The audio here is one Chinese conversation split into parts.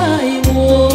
我。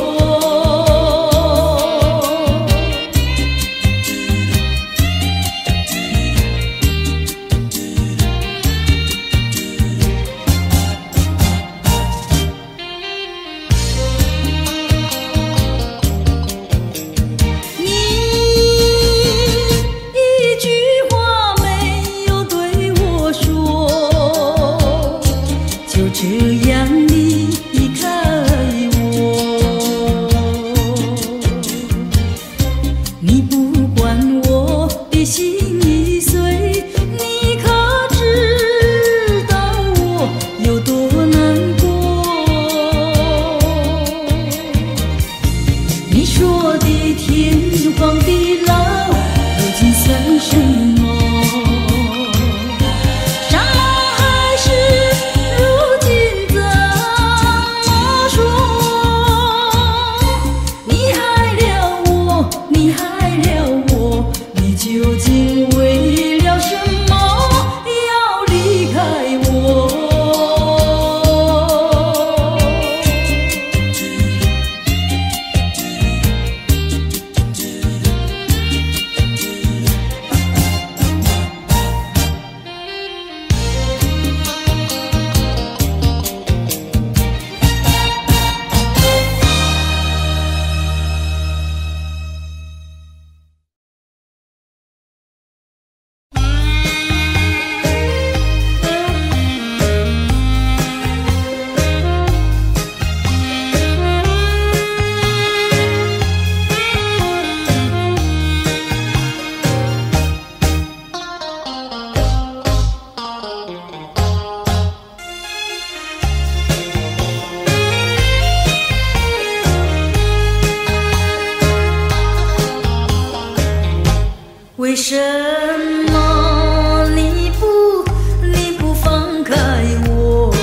为什么你不放开我，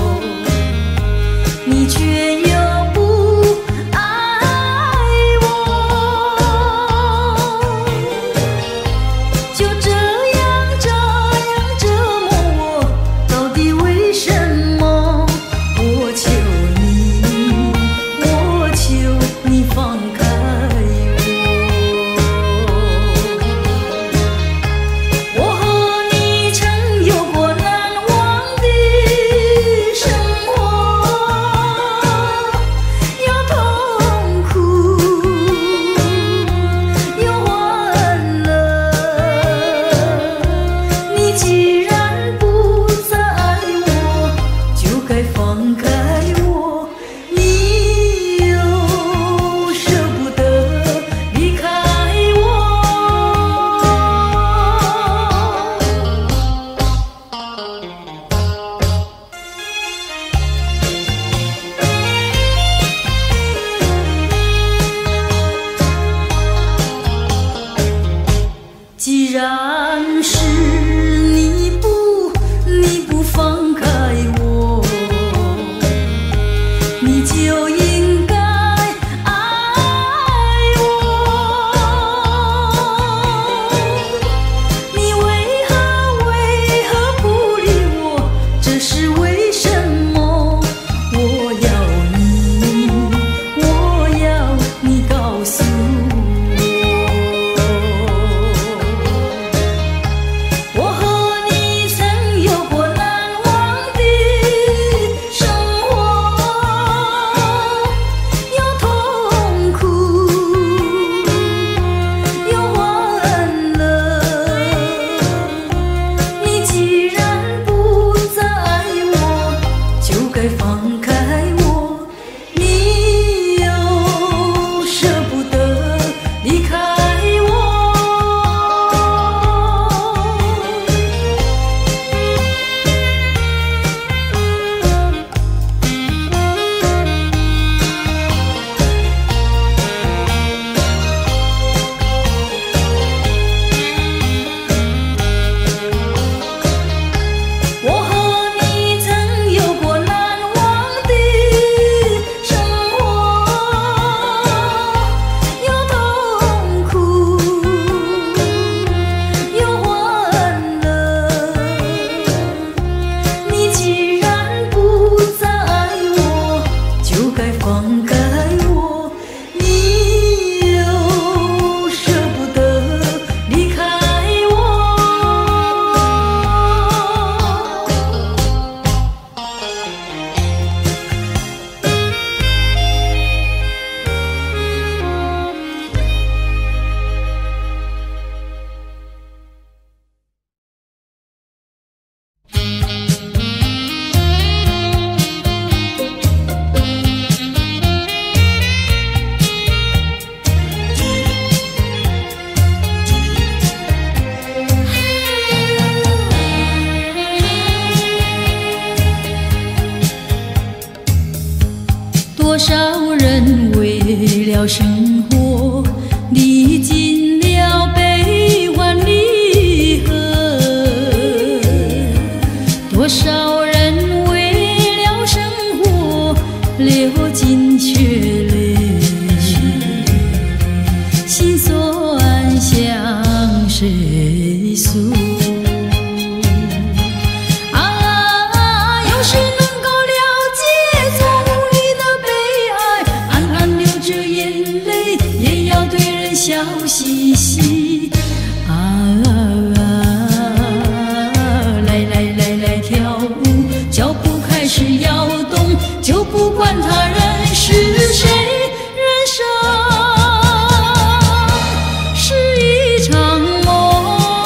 你却又不爱我，就这样折磨我，到底为什么？我求你放开我。 放开我，你又舍不得离开我。多少人为了生活历尽了悲欢离合，多少人为了生活流尽血泪，心酸向谁诉？有谁能够了解从你的悲哀？暗暗流着眼泪，也要对人笑嘻嘻。来来来来跳舞，脚步开始摇动，就不管他人是谁。人生是一场梦。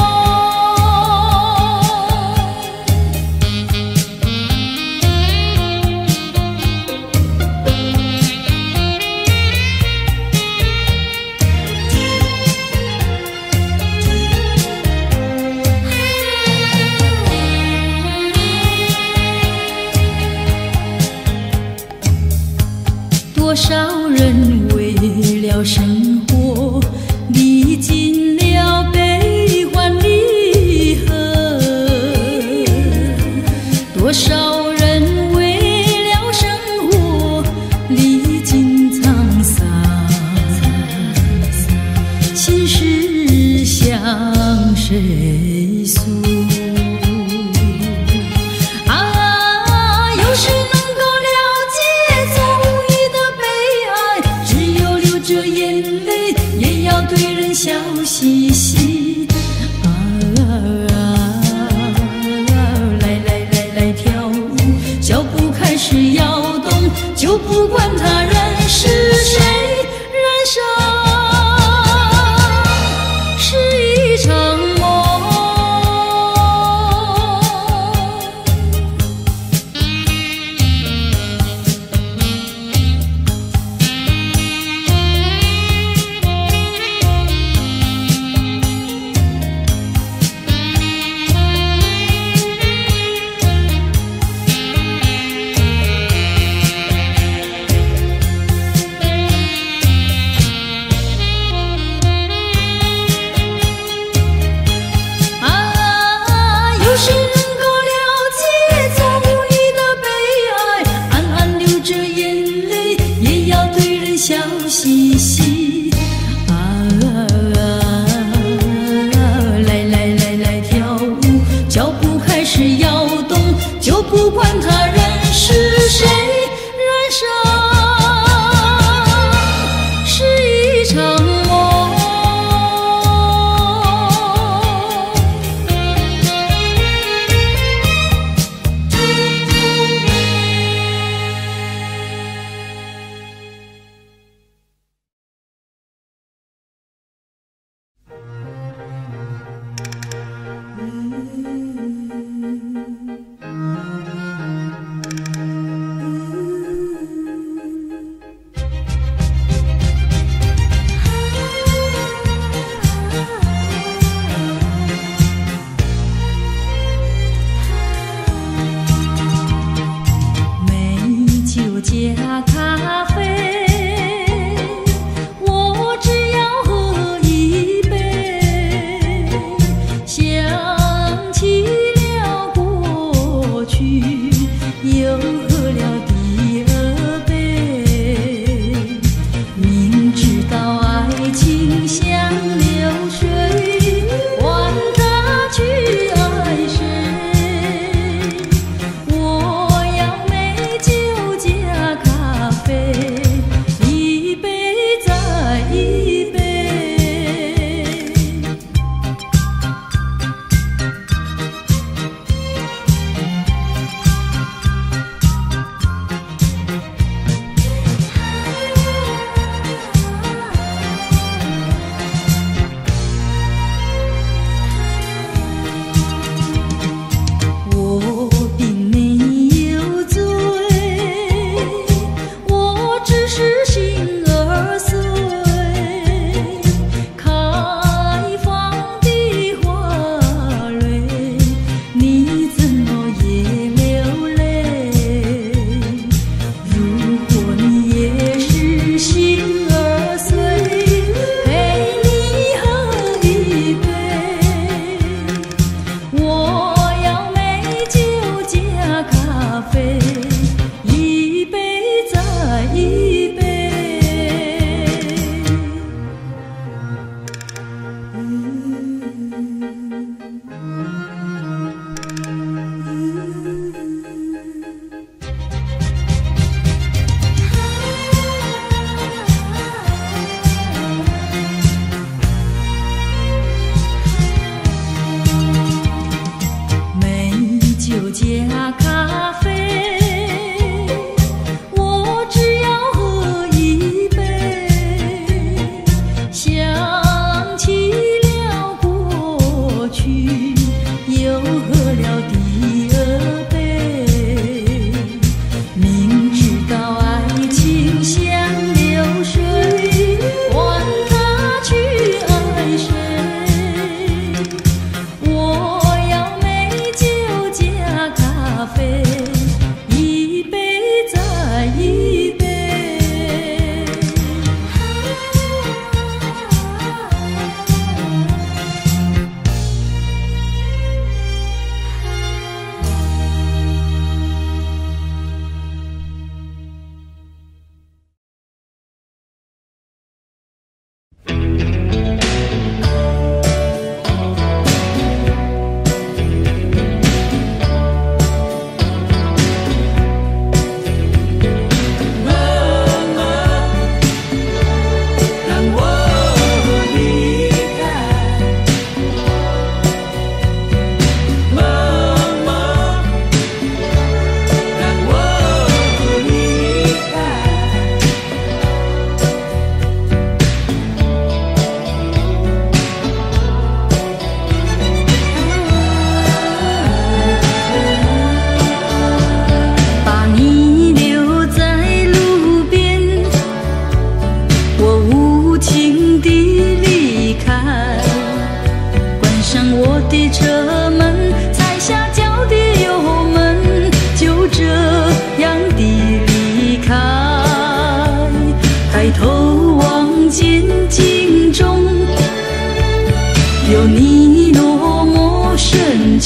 多少人为了生活历尽了悲欢离合，多少人为了生活历尽沧桑，心事向谁诉？有谁能够了解从你的悲哀？只有流着眼泪，也要对人笑嘻嘻。来来来来跳舞，脚步开始摇动，就不管他人是谁。人生是一场梦。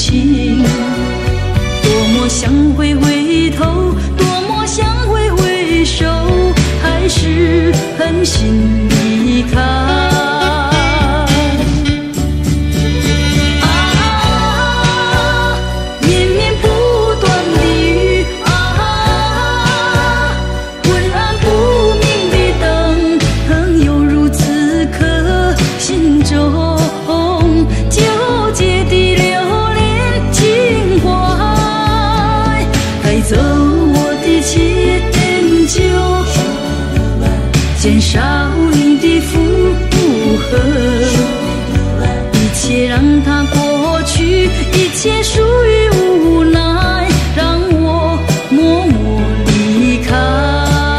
情。多么想回头，多么想回首，还是狠心离开。走我的迁就，减少你的负荷，一切让它过去，一切属于无奈，让我默默离开。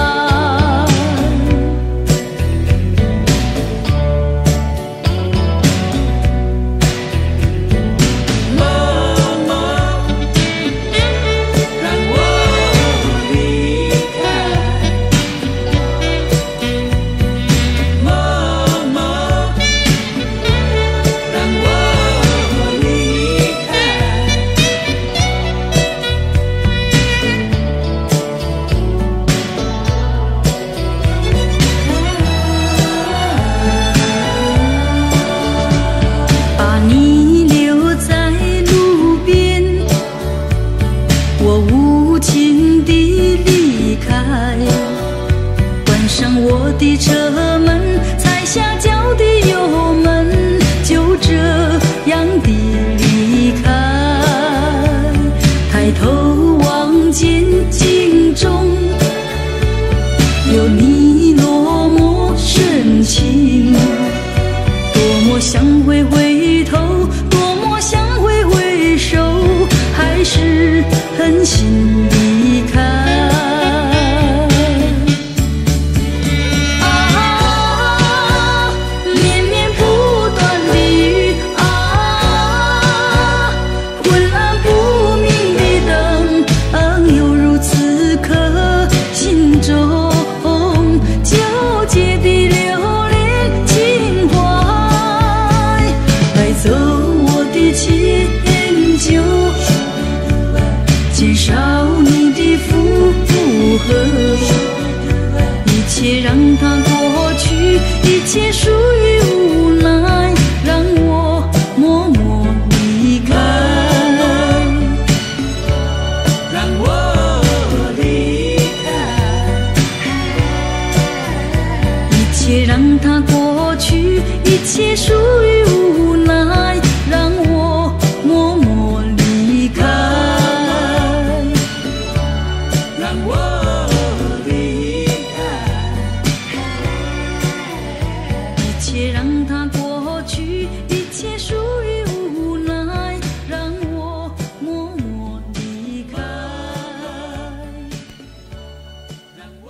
我的车门，踩下脚的油门，就这样的离开。抬头望见镜中有你落寞深情，多么想回头，多么想回首，还是狠心离开。走我的迁就，减少你的负荷，一切让它过去，一切属于无奈，让我默默离开，让我离开，一切让它过去，一切属于无奈，让我默默离开，让我离开，一切让它过去，一切属于无奈，让我默默离开，让我。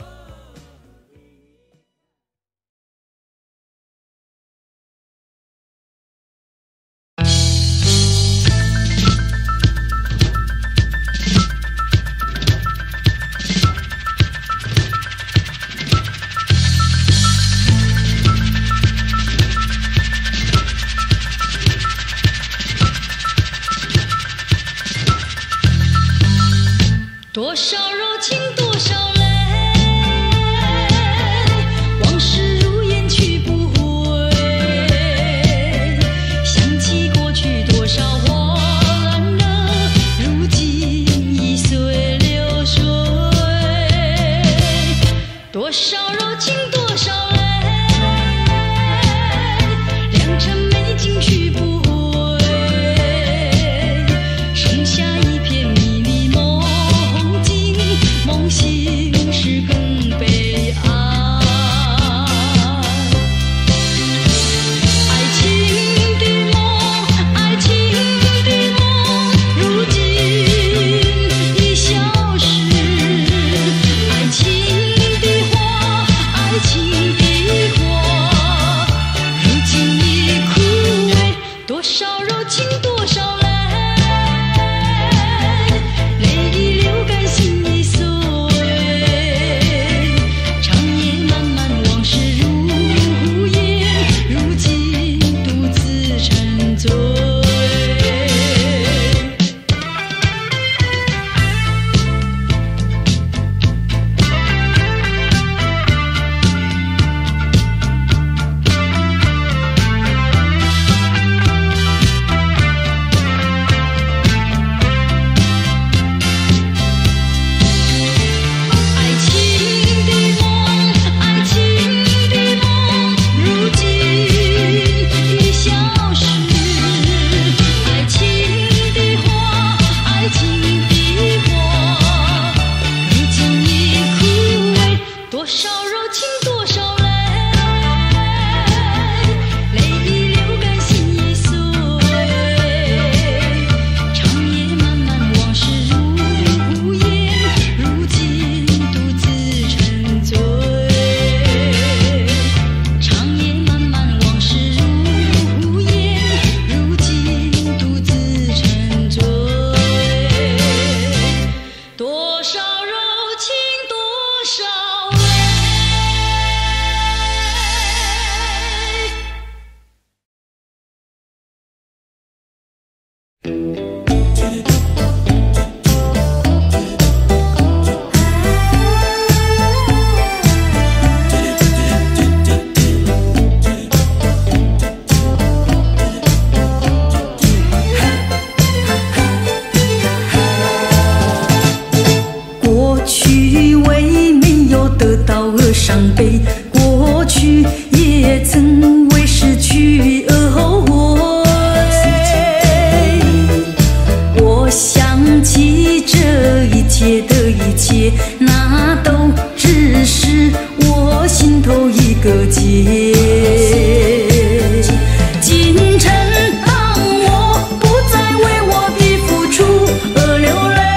悲，过去也曾为失去而后悔。我想起这一切的一切，那都只是我心头一个结。今晨当我不再为我的付出而流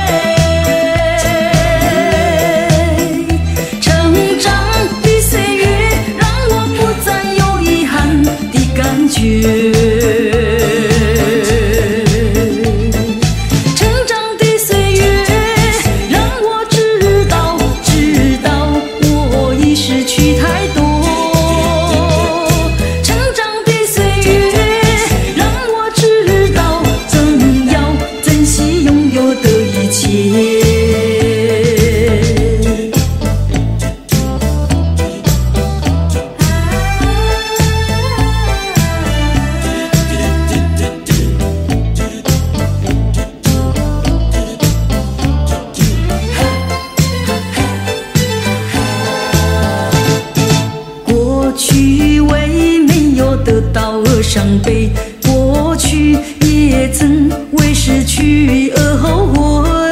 泪，成长的岁月让我不再有遗憾的感觉。过去为没有得到而伤悲，过去也曾为失去而后悔。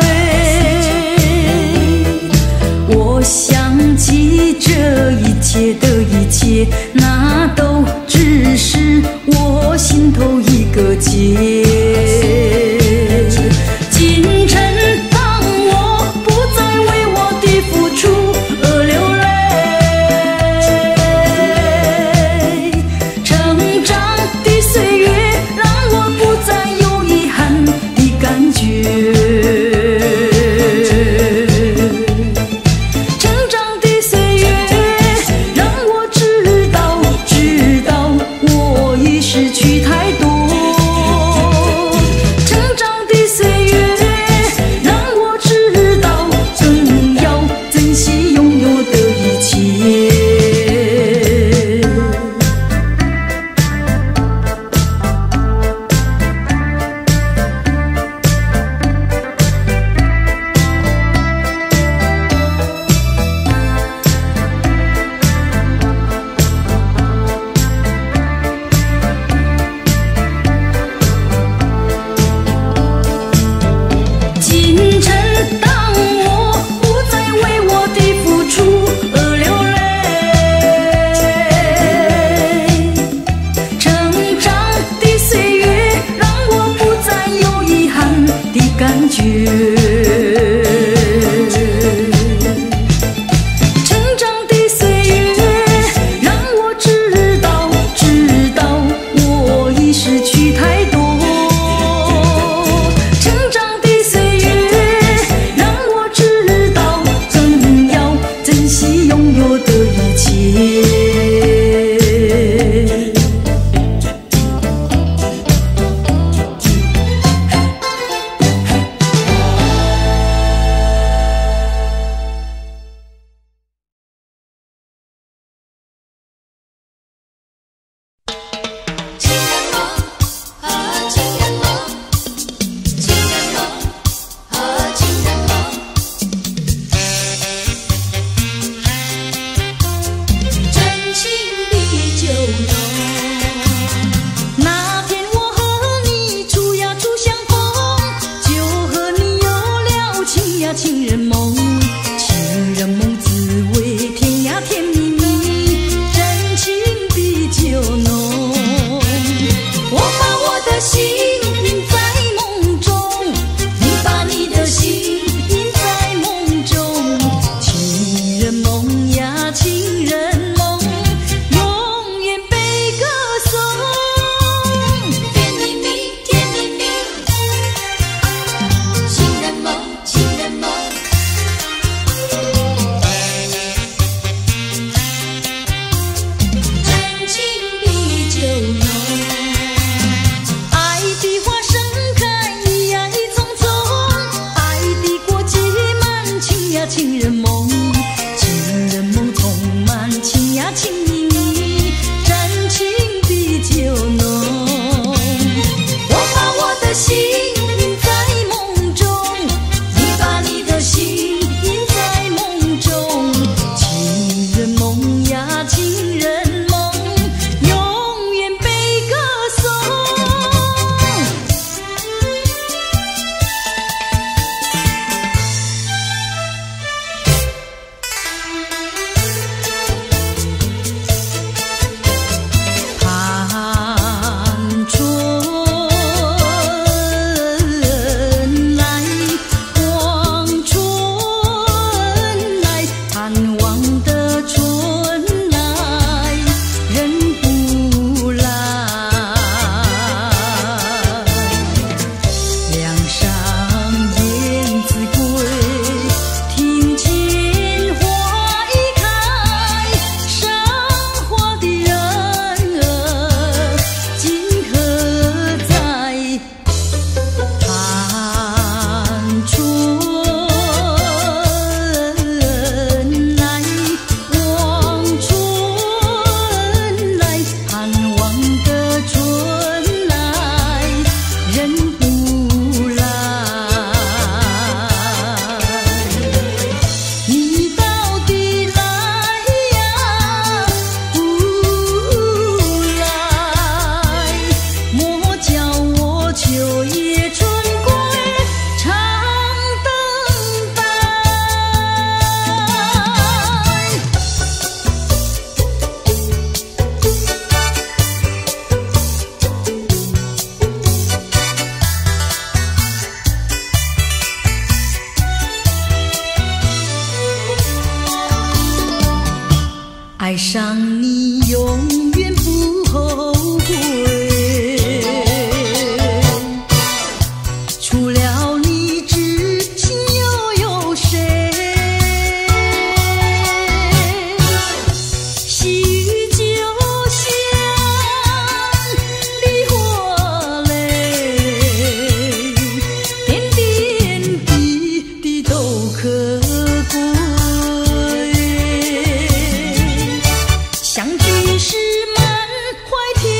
我想起这一切的一切，那都只是我心头一个结。今晨当我不再为我的付出而流泪，成长的岁月让我不再有遗憾的感觉。成长的岁月让我知道下情人梦，永远被歌颂。爱上你永远不后悔，除了你至今又有谁？细雨就像梨花泪，点点滴滴都可贵。相聚时满怀天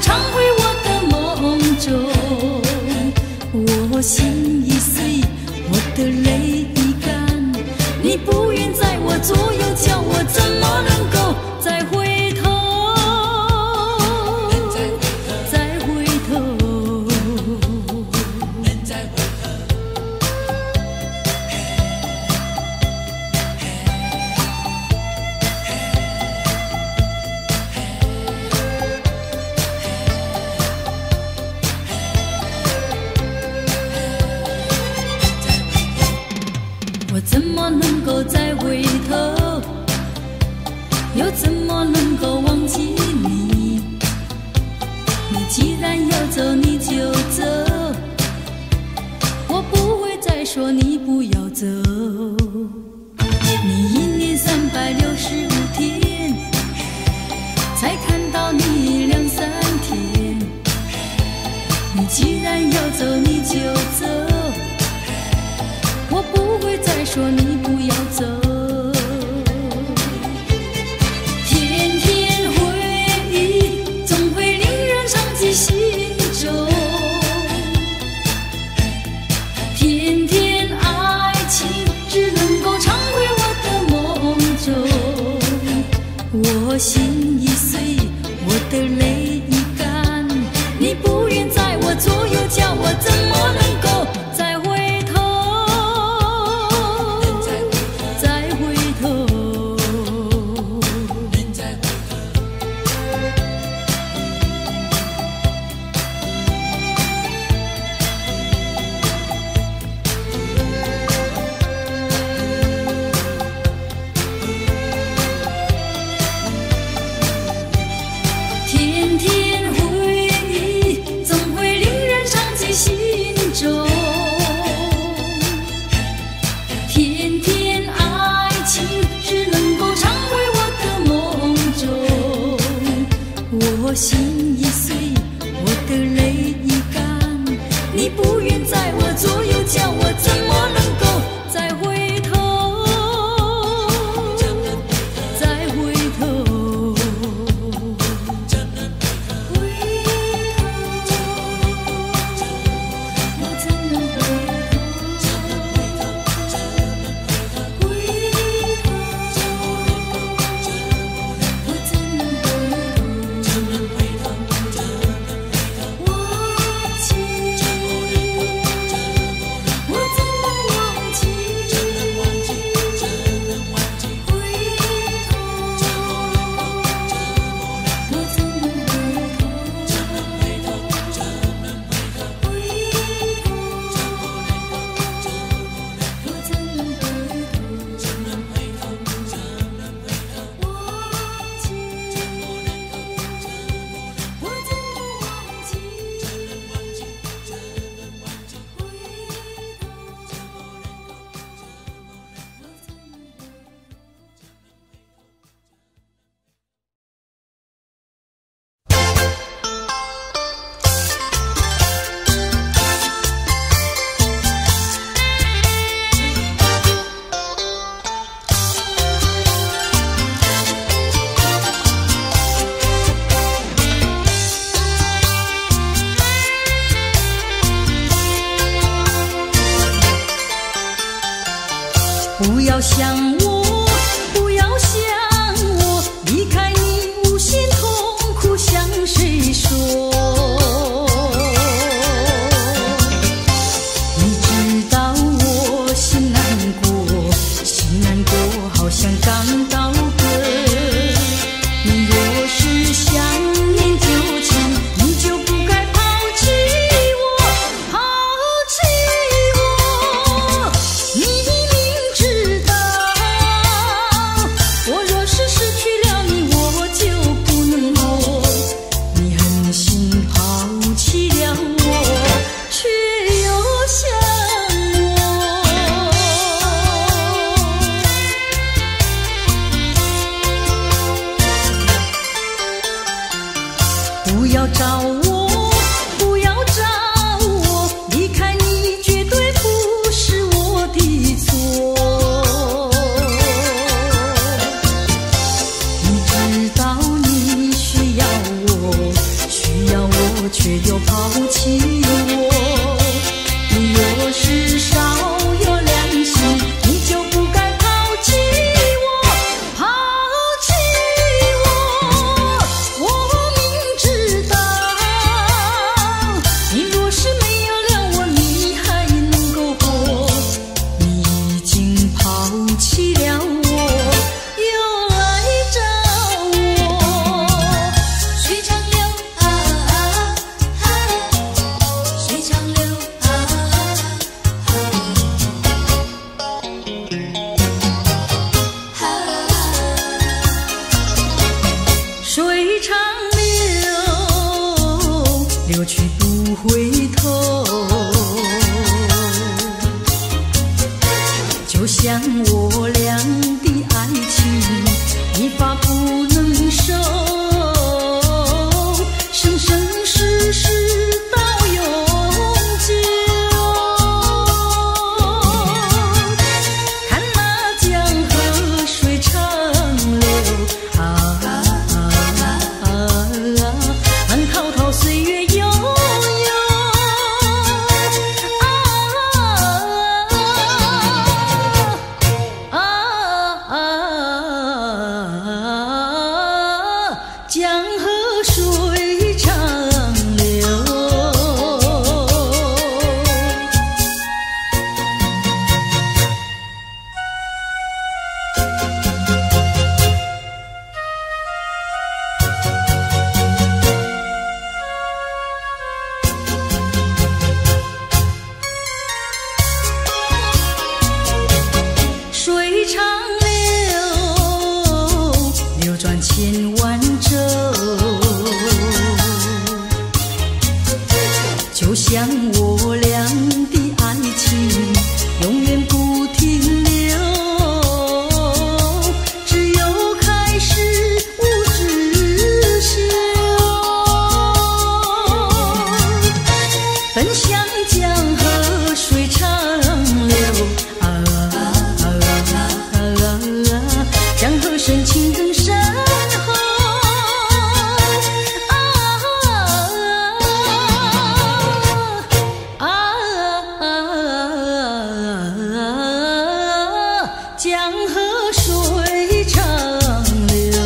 常回我的梦中。我心已碎，我的泪已干，你不愿在我左右，叫我怎么能够再回头？再回头，我怎么能够再回头？又怎么能够忘记你？你既然要走，你就走，我不会再说你不要走。你1年365天，才看到你2、3天。你既然要走，你就走，我不会再说你不要走。天天回忆总会令人伤记心中，天天爱情只能够常回我的梦中。我心已碎，我的泪已干，你不愿在我左右，叫我怎么能够再回头？天天回忆总会令人伤记心中，天天爱情只能够常回我的梦中。我心已碎，我的泪已干，你不愿在我左右，叫我怎么能够再回头？再回头，不要想我，不要想我，离开你无限痛苦向谁说？你知道我心难过，心难过好像刚到歌。你若是想念旧情，你就不该抛弃我，抛弃我。你不要找我，不要找我，离开你绝对不是我的错。你知道你需要我，需要却又抛弃我。你若是少有良心，你就不该抛弃我，抛弃我。我明知道，你若是没有了我，你还能够活。你已经抛弃了我，又来找我。水长流啊啊啊，水长流啊啊啊，水长流，流去不回头。就像我俩的爱情，一发不能收，生生世世到永久。看那江河水长流啊啊啊，慢滔滔岁月悠悠江河水长流。水长流，流转千万洲，就像我俩的爱情，永远不停留。只有开始无止休，奔向江河水长流啊啊啊啊，江河深情更深厚江河水长流。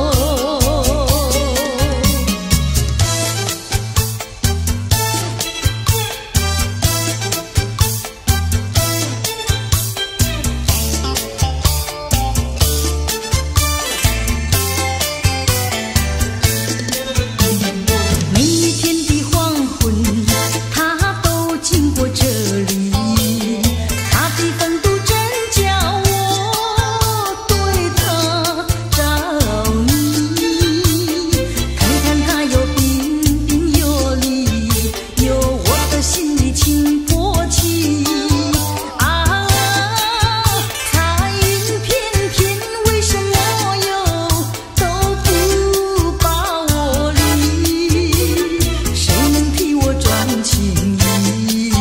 每一天的黄昏，他都经过这里，他的风度真叫我对他着迷。看看他又彬彬有礼，有我的心里轻薄起啊。彩云片片，为什么又都不把我理？谁能替我转情意？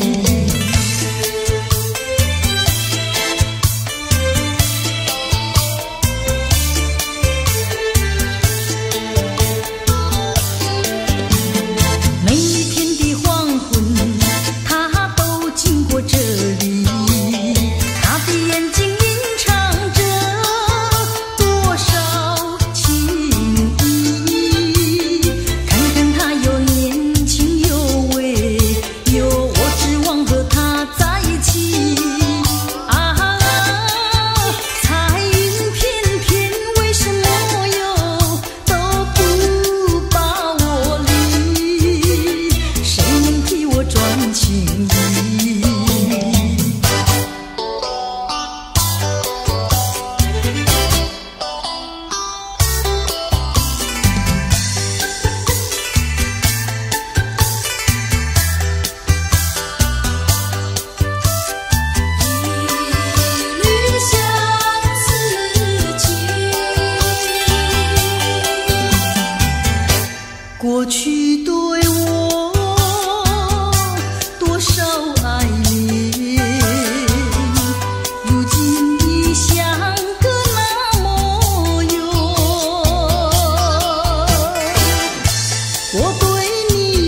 每一天的黄昏，他都经过这里，他的眼睛吟唱着多少情意。看看他又年轻又伟，有我指望和他在一起啊。彩云片片，为什么又都不把我理？谁能替我转情意？一缕相思情，过去对我多少爱恋，如今已像个那么远。我对你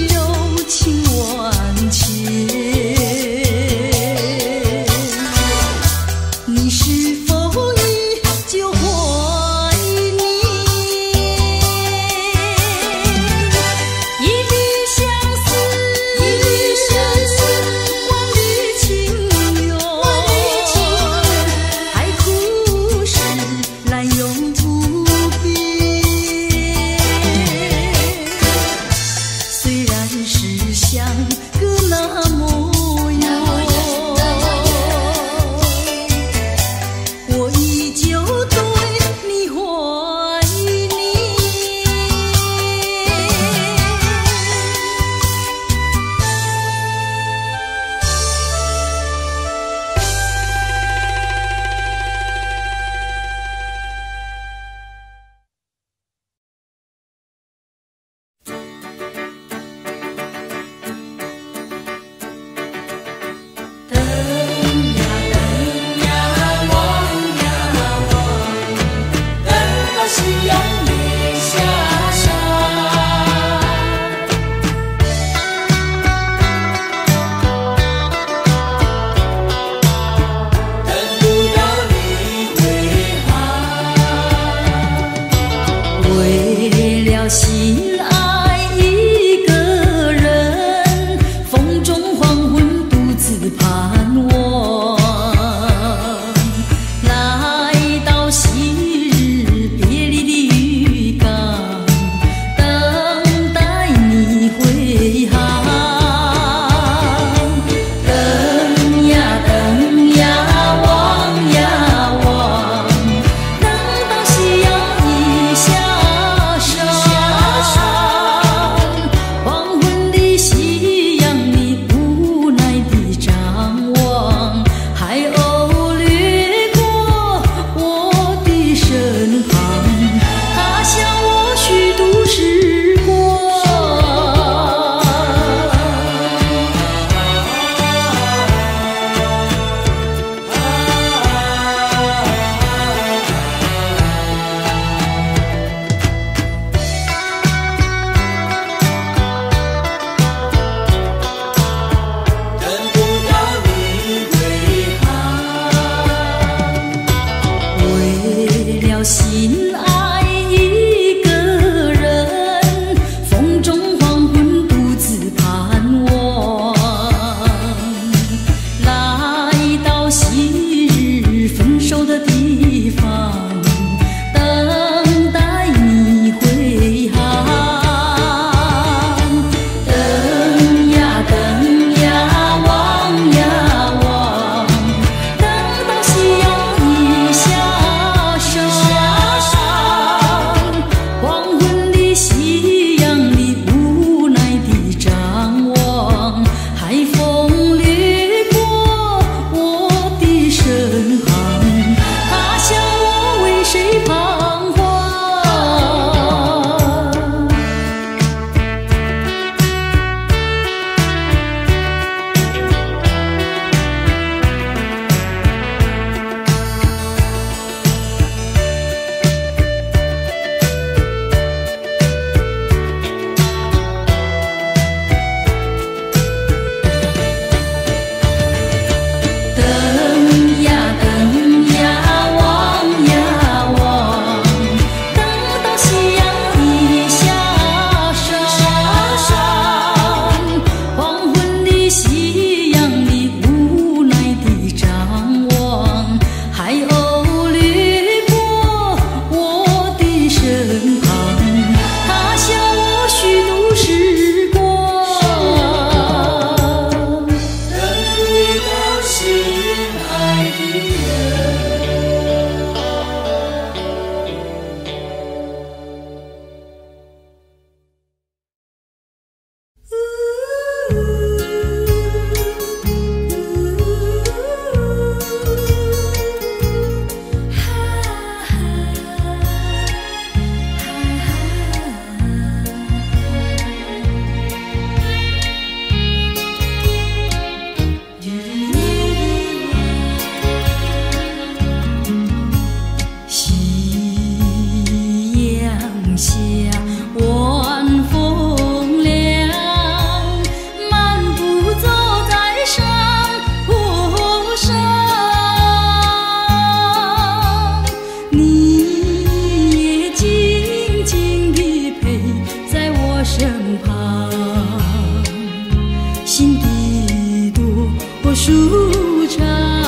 舒畅。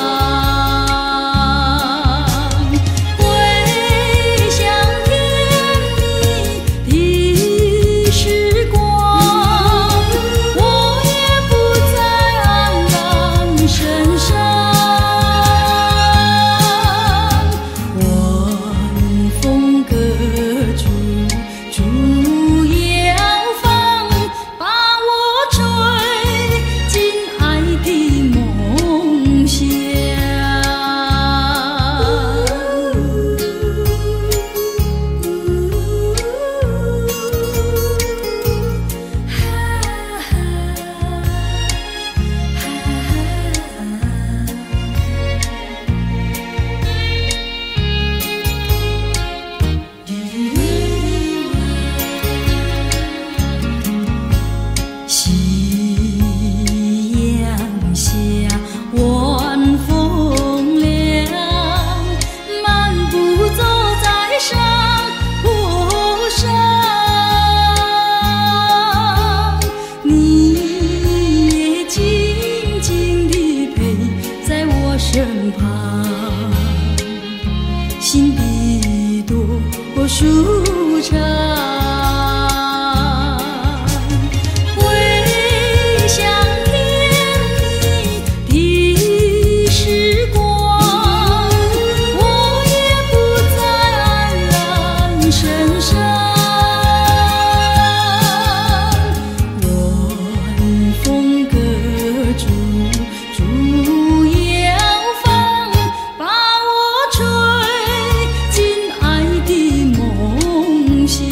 回想甜蜜的时光，我也不再黯然神伤。晚风隔竹，竹摇放，把我吹进爱的梦乡。夕阳下，晚风凉，漫步走在山坡上，你也静静地陪在我身旁，心底多舒畅。回想甜蜜的时光，我也不再黯然神伤。晚风隔竹，竹摇放，把我吹进爱的梦乡。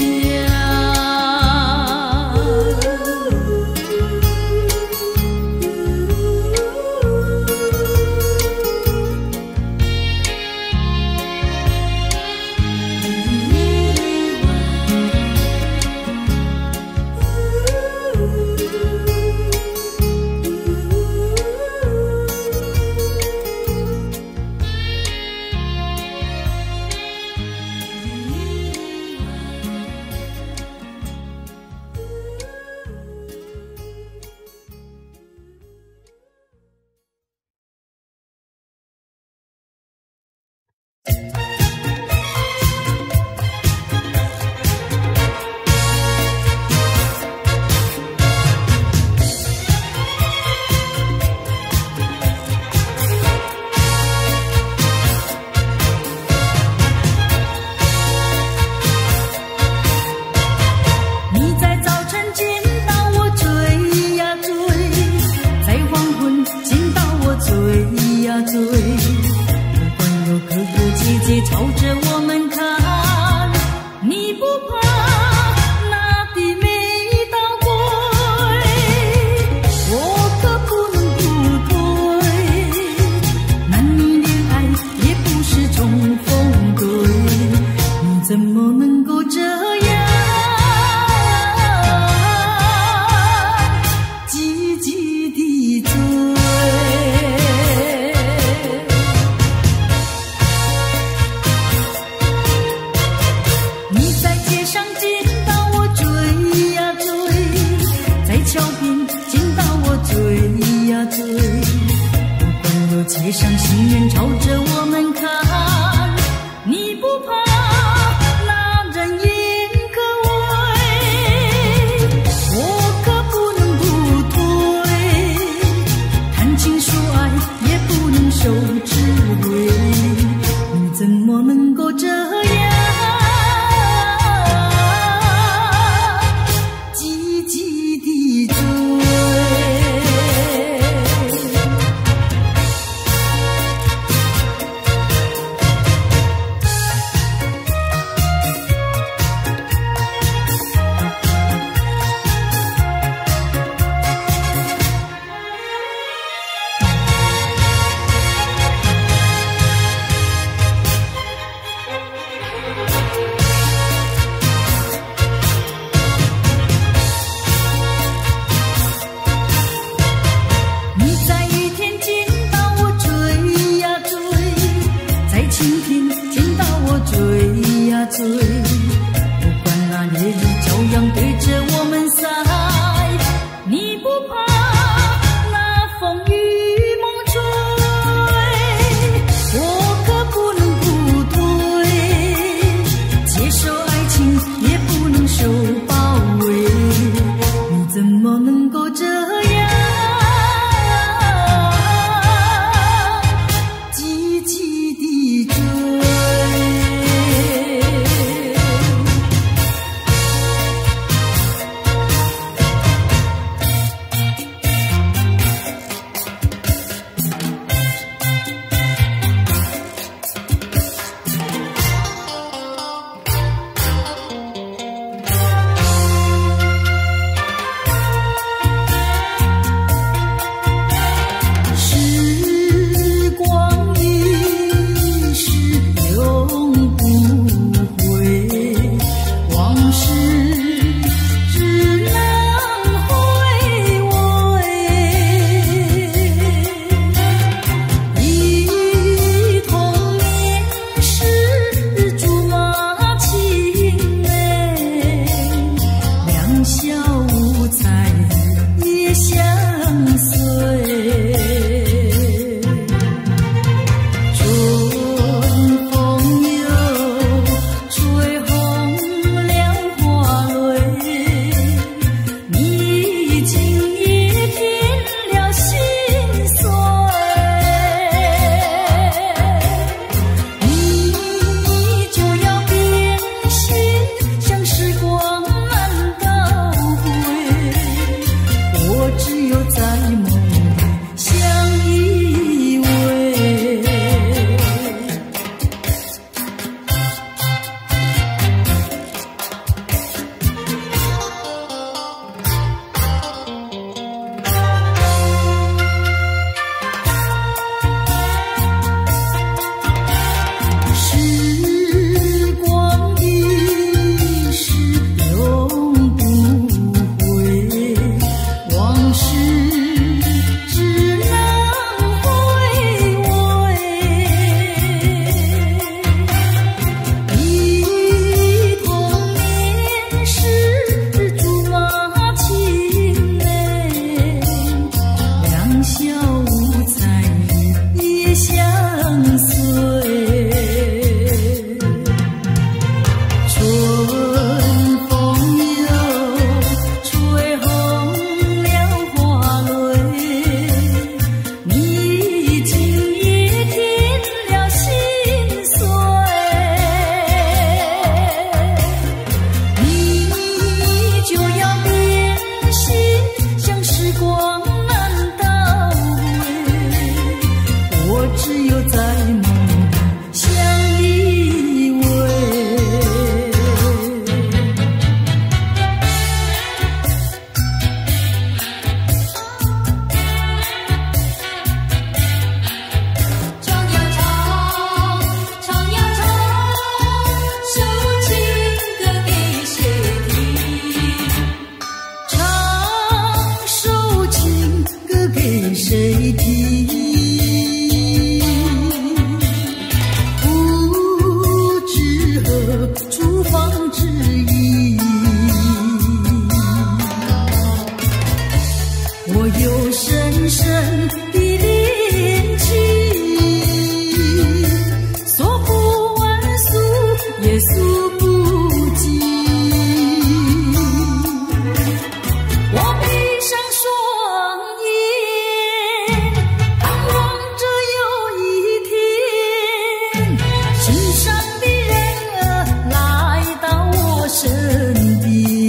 你在早晨见到我追呀追，在黄昏见到我追呀追，不管有哥哥姐姐朝着我们看，你不怕那的美倒归，我可不能不退，男女恋爱也不是重逢对，你怎么能够这样积极地追？你在街上见到我追呀追，在桥边见到我追呀追，不管有街上行人朝着我们看，你不怕那人言可畏，我可不能不退，谈情说爱也不能受制约，你怎么能够这样积极地追？ 这样积极地追。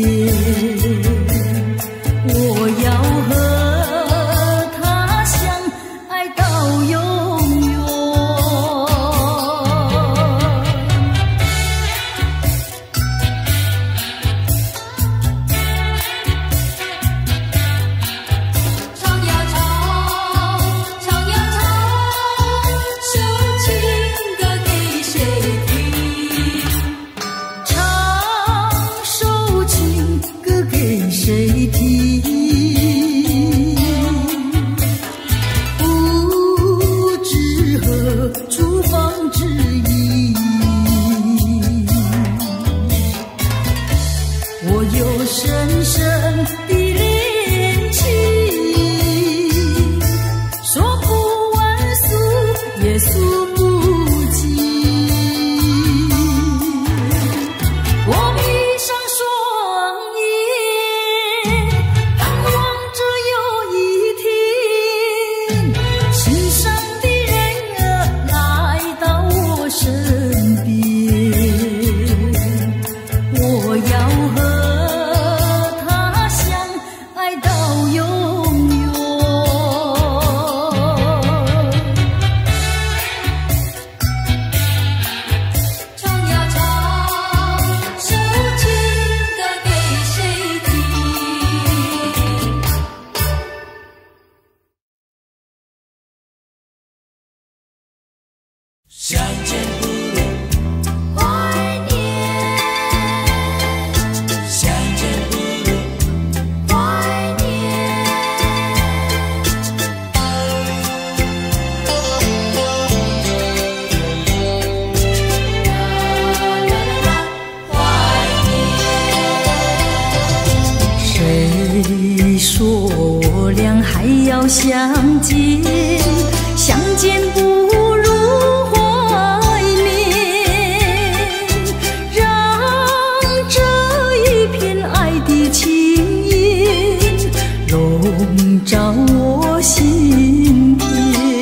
我要和他相爱到永远。唱呀唱，抒情歌给谁听？ 相见不如怀念， 相见不如怀念。谁说我俩还要相见？相见不如怀念，让这一片爱的情意笼罩我心田。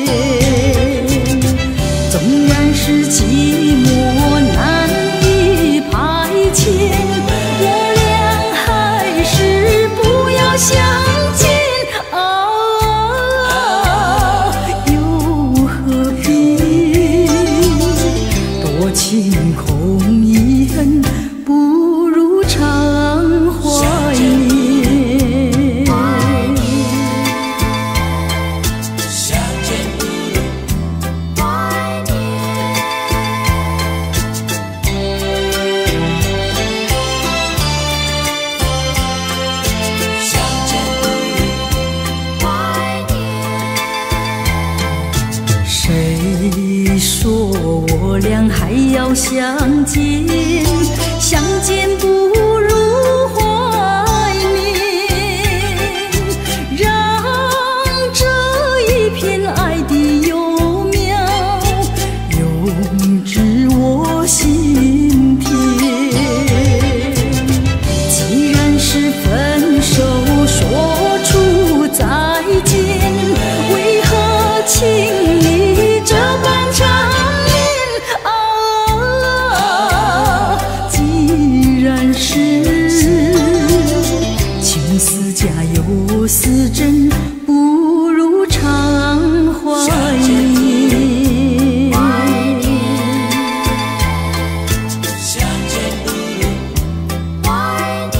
纵然是寂寞难以排遣，我俩还是不要相见啊！又何必多情空一恨，不如常怀念。 相见不如怀念， 相见不如怀念。谁说我俩还要相见？相见不如怀念，让这一片爱的幼苗永植我心田。既然是分手说出再见，为何情意这般缠绵啊？既然是情丝假又似真，不如常怀念。 相见不如怀念，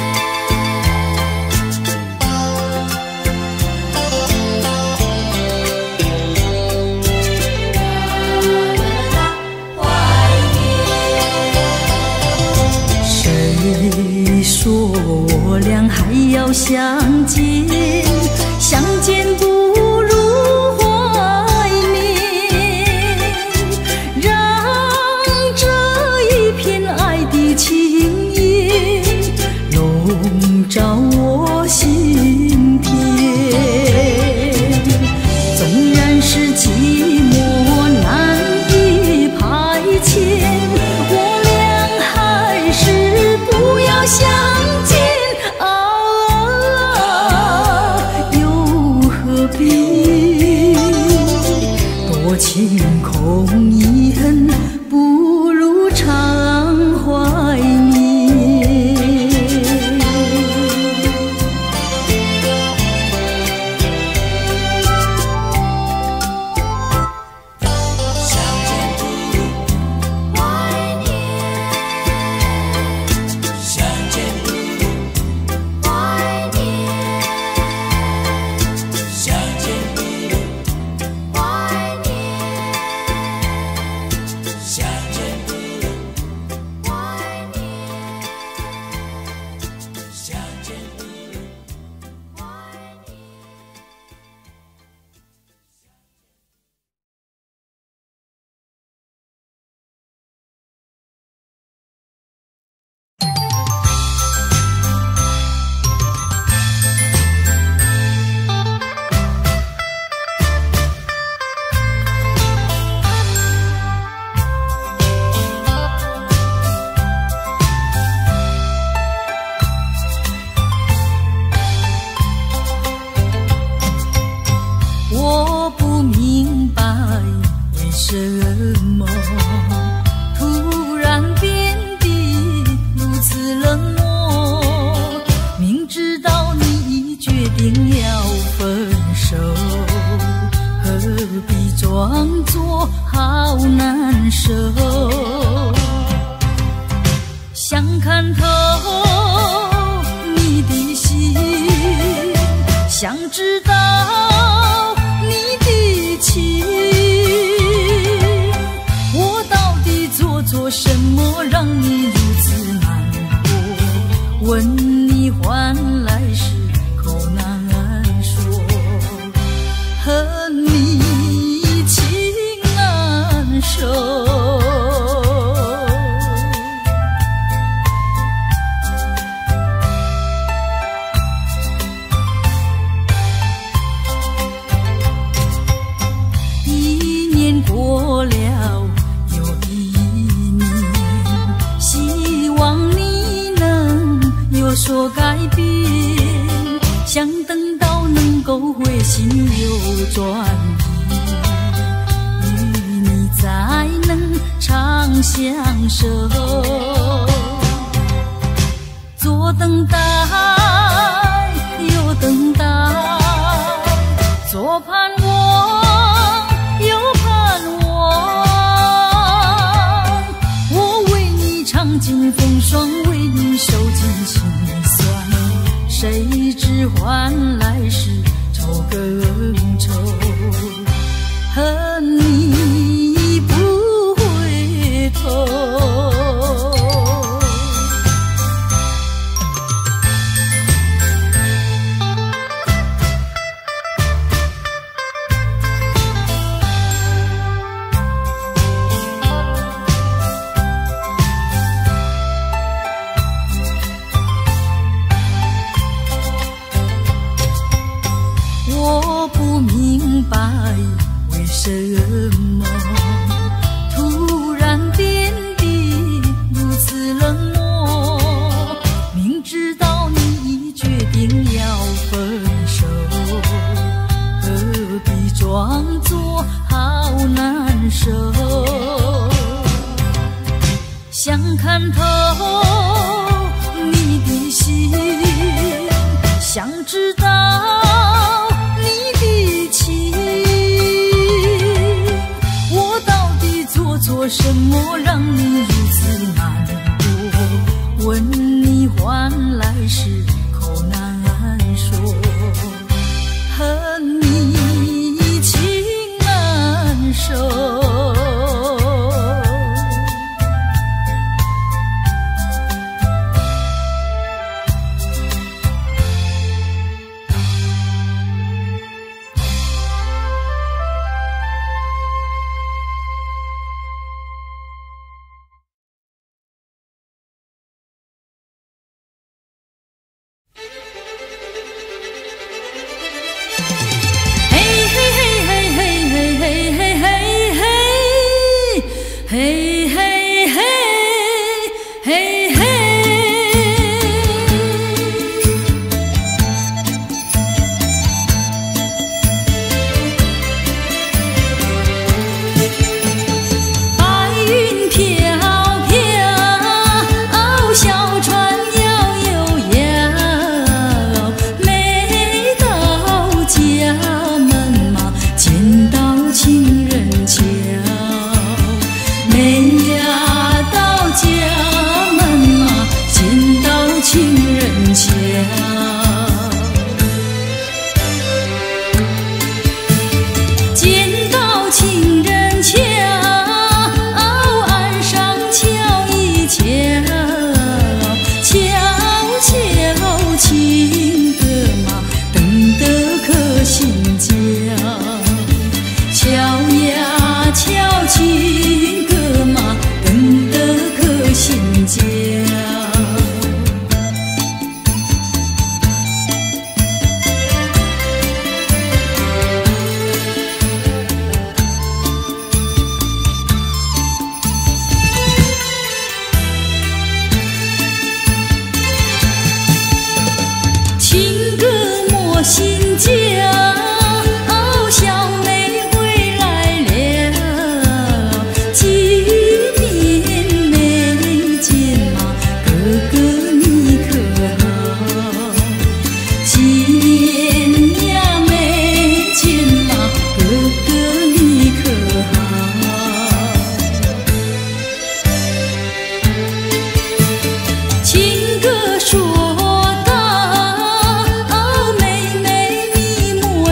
谁说我俩还要相见？相见不如怀念，让这一片爱的情意笼罩我心田。纵然是寂寞难以排遣，我俩还是不要相见啊！又何必多情空一恨，不如常怀念。 相见不如怀念， 相见不如怀念， 相见不如怀念， 相见不如怀念， 相见不如怀念。我不明白为什么突然变得如此冷漠，明知道你已定要分手，何必装作好难受？想看透你的心，想知道你的情，我到底做什么让你如此难过？问你换来时口难说，和你情难守。一年过了又一年，希望你能有所改变，想等到能够回心又转意，与你才能长相守。左等待右等待，左盼望右盼望，我为你尝尽风霜，为你受尽辛酸，谁知换来是愁更愁，和你不回头。我不明白为什么突然变得如此冷漠，明知道你已决定要分手，何必装作好难受？想看透你的心，想知道做什么让你如此难过？问你换来时口难说，和你情难守。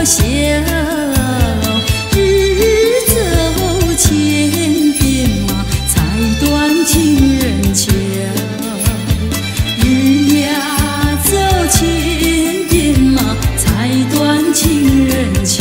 笑，日走千遍马，才断情人桥。日呀走千遍马，才断情人桥。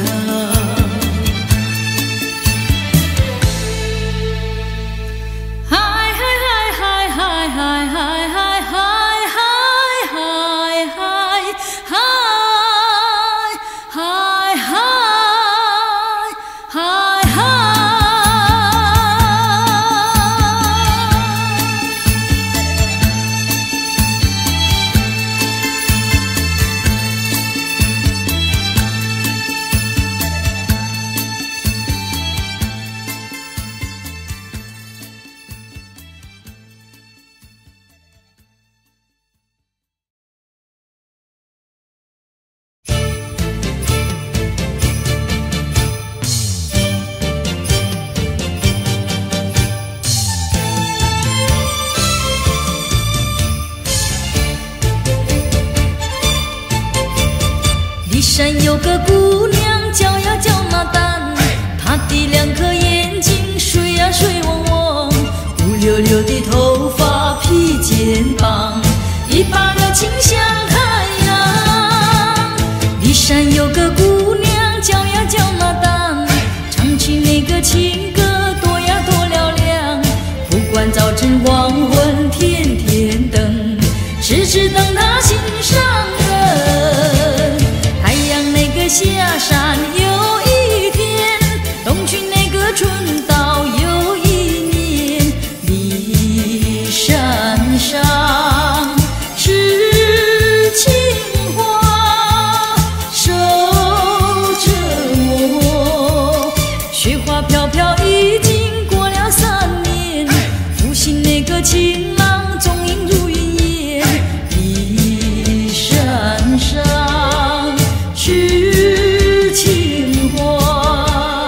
骊山有个姑娘叫呀叫马丹，她的两颗眼睛水呀水汪汪，乌溜溜的头发披肩膀，一把热情像太阳。骊山有个姑娘叫呀叫马丹，唱起那个情歌多呀多嘹亮，不管早晨黄昏天天等，时时等她心上人。太阳那个下山又一天，东去那个春到又一年。骊山上是青花守着我，雪花飘飘已经过了3年，负心那个情郎踪影如云烟。骊山上是青花，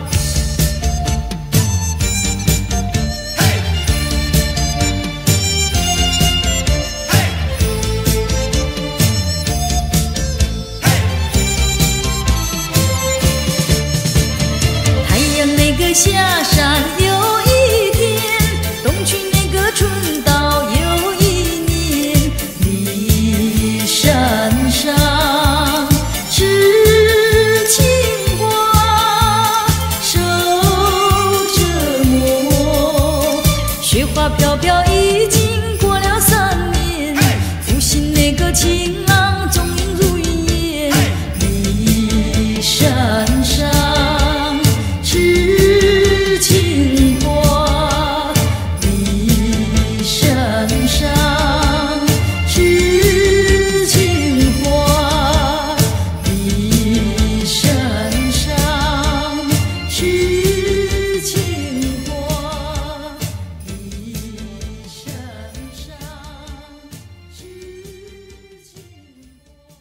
太阳那个下山又一天，东去那个春到又一年。骊山上是青花守着我，雪花飘飘已经过了3年，负心那个情郎踪影如云烟。骊山上是青花，骊山上是青花，骊山上是青花，骊山上是青花。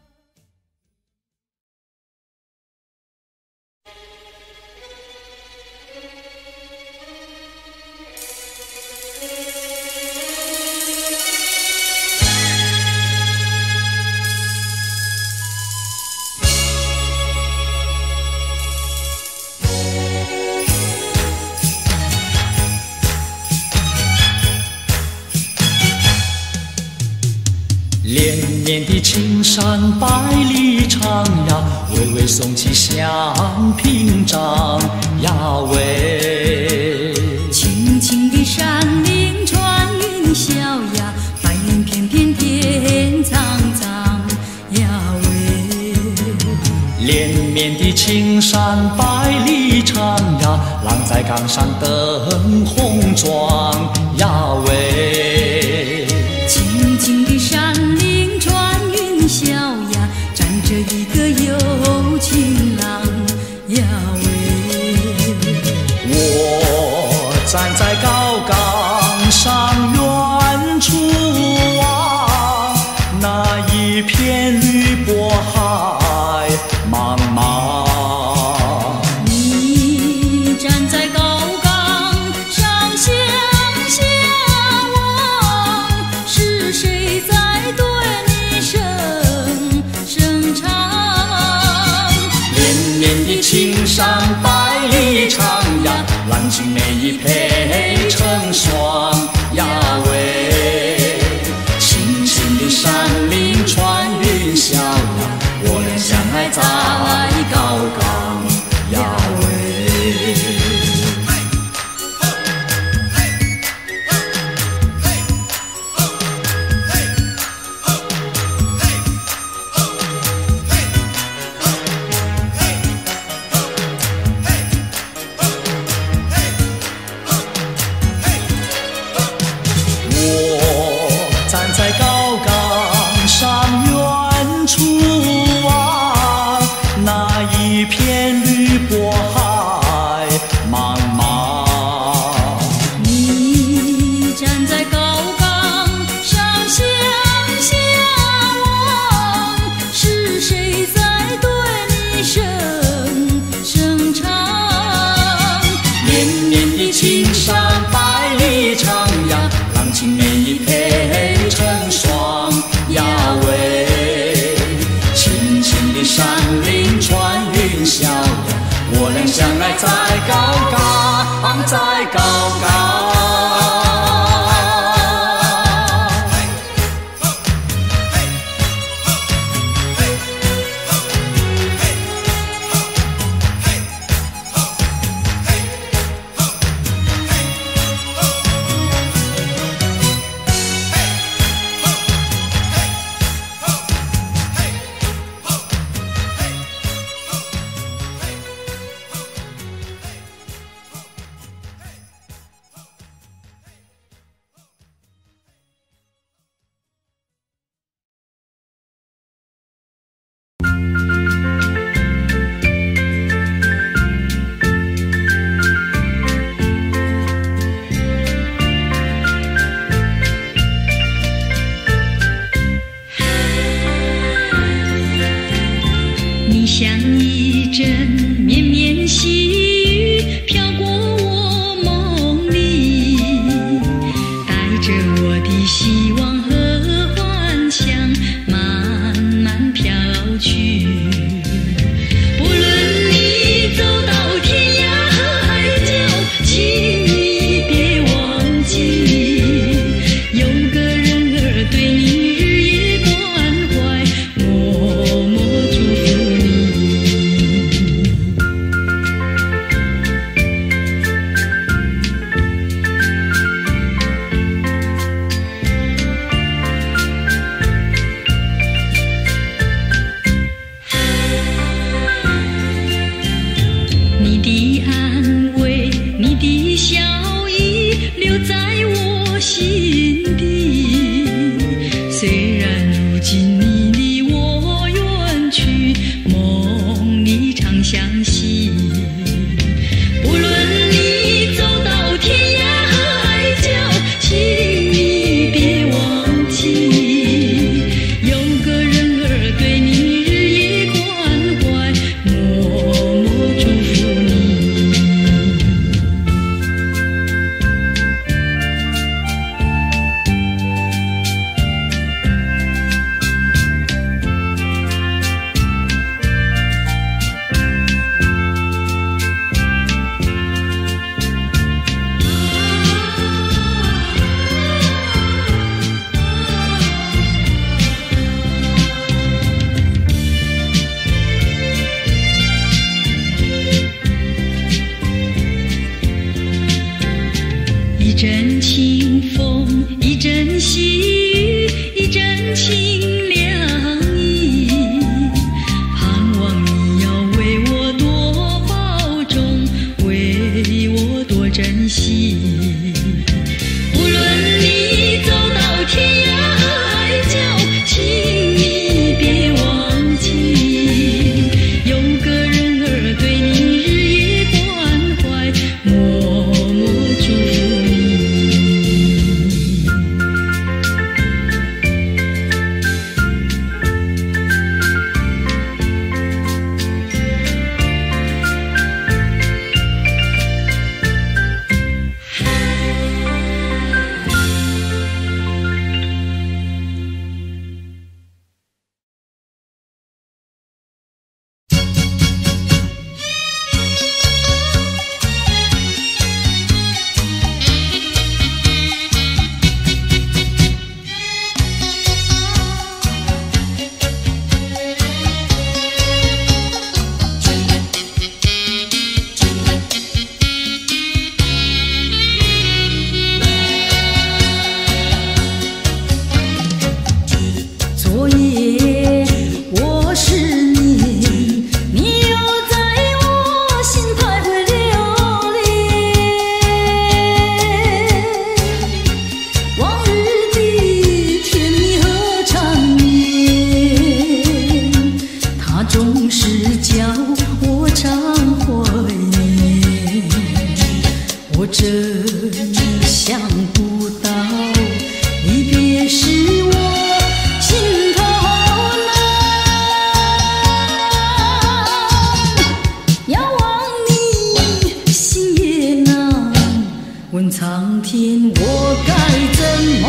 连绵的青山百里长呀，巍巍耸起像屏障呀喂。 青青的山岭穿云霄呀，白云片片天苍苍呀喂。 连绵的青山百里长呀，浪在岗上灯红妆呀喂。 青青的山岭穿云霄呀，站着一个有情郎呀喂。 我站在高岗上，远处啊，那一片绿波海茫茫。 你站在高岗上向下望，是谁在对你声唱？ 已配成双。亚威，轻轻的山林穿云霄呀，我俩相爱在高岗。亚威。相爱在高岗，在高岗。 像一阵绵绵细雨飘过我梦里，带着我的希望和幻想慢慢飘去。不论你走到天涯和海角，请你别忘记，有个人儿对你日夜关怀，默默祝福你。 总是叫我常怀念，我真想不到离别时我心头难，遥望你心也难，问苍天我该怎么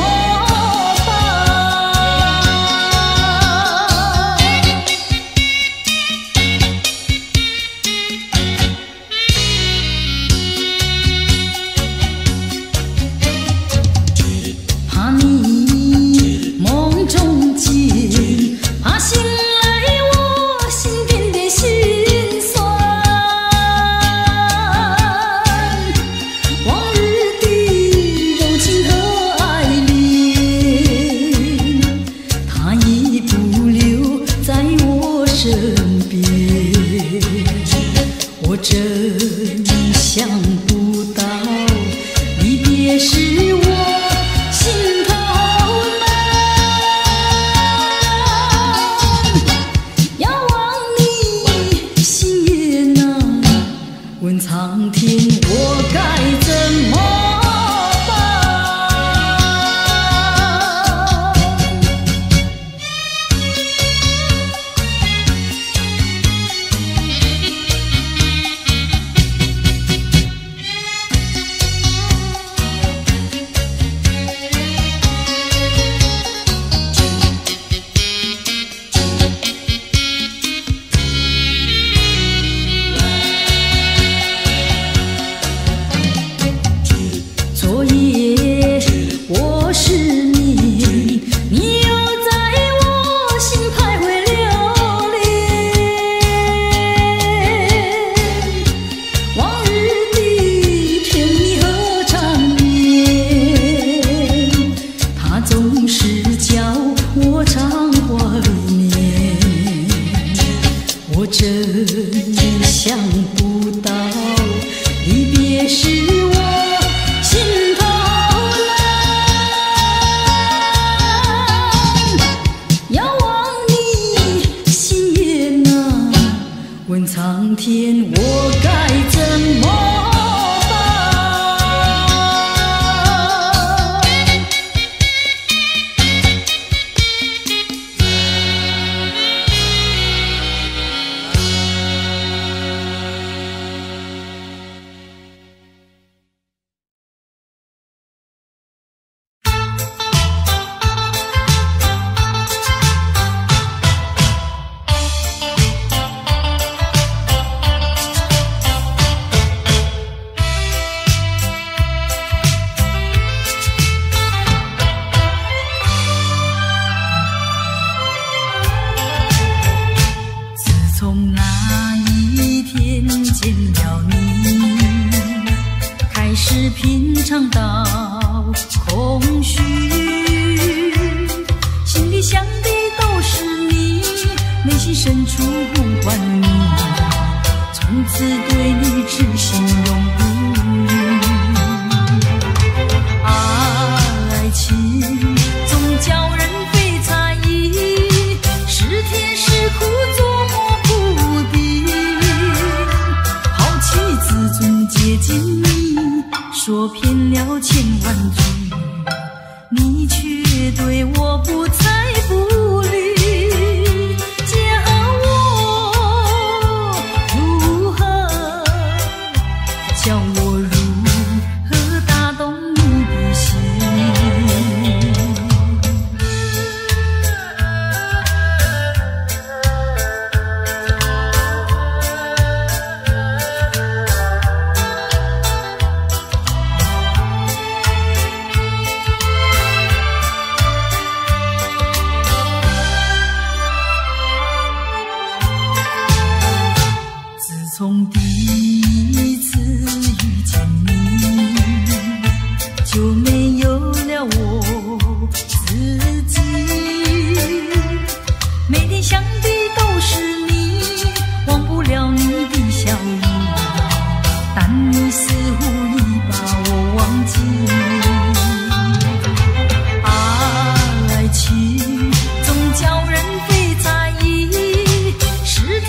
爱情总叫人非在意，是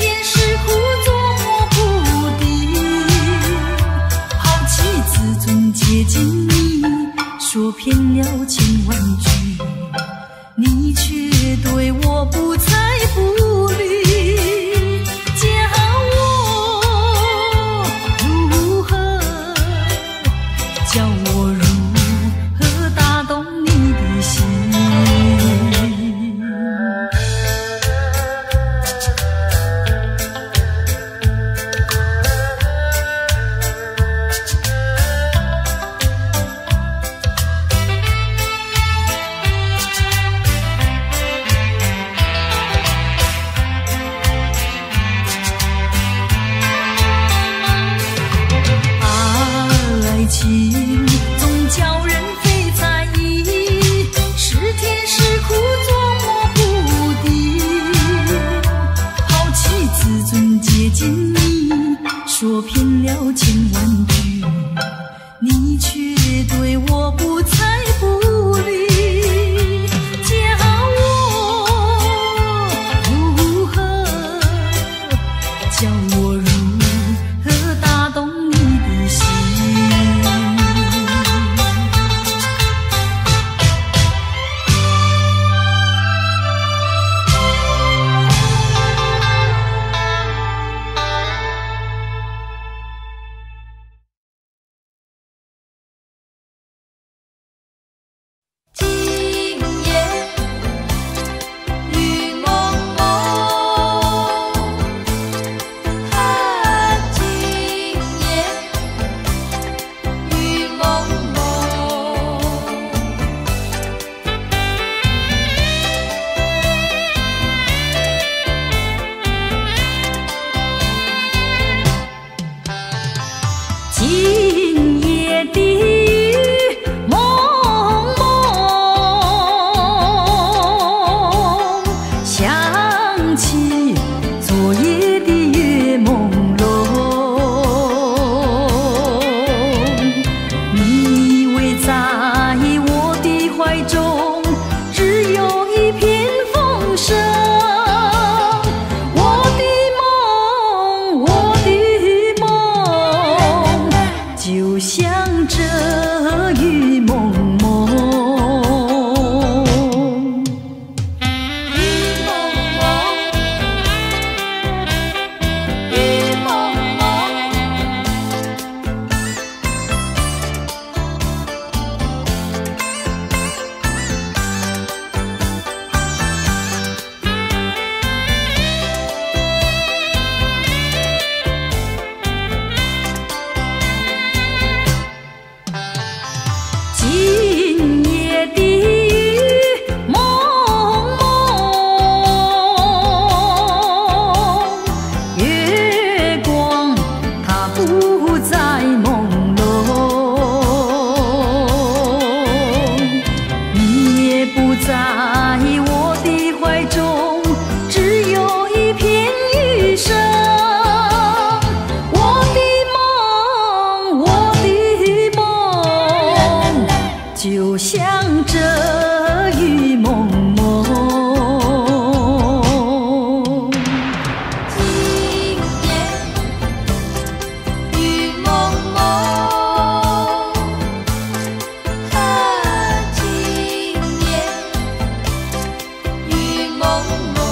说遍了千万句，你却对我不睬不理，叫我如何打动你的心？今夜的雨蒙蒙，想起昨夜的月朦胧。你以为在我的怀中只有一片风声，就像这雨蒙蒙，雨蒙蒙，雨蒙蒙。今夜的雨蒙蒙，月光它不再朦胧，你也不在我的怀中，只有一片雨声。就像这雨蒙蒙，今夜雨蒙蒙，今夜雨蒙蒙。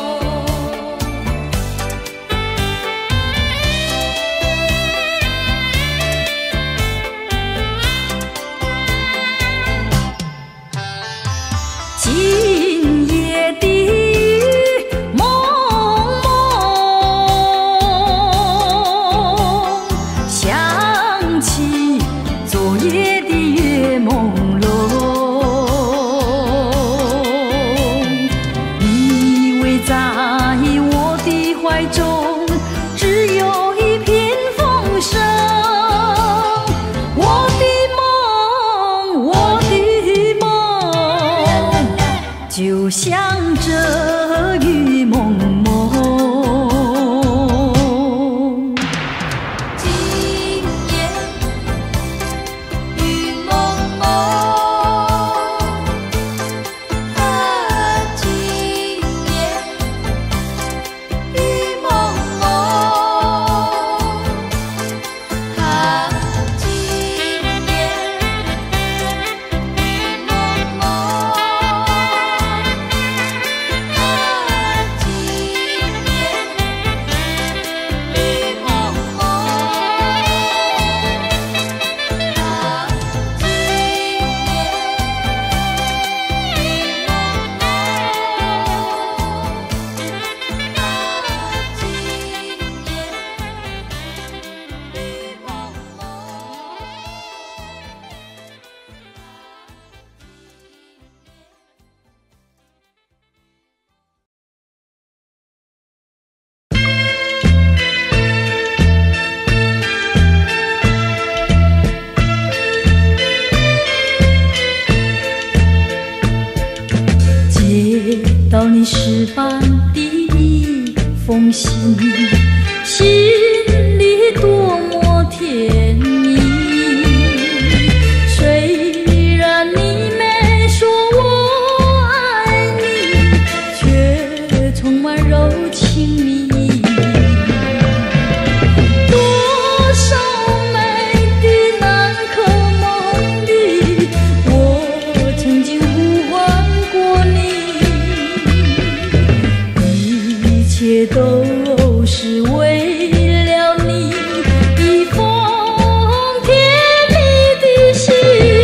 今夜的雨蒙蒙，想起昨夜的月朦胧。你以为在我的怀中只有一片风声，我的梦，我的梦，就像这雨蒙蒙，今夜雨蒙蒙，今夜雨蒙蒙，今夜雨蒙蒙。到你诗般的一封信，心里多么甜蜜。虽然你没说我爱你，却充满柔情蜜意。多少美的南柯梦里，我曾经呼唤过你，一切都是为了你一封甜蜜的信。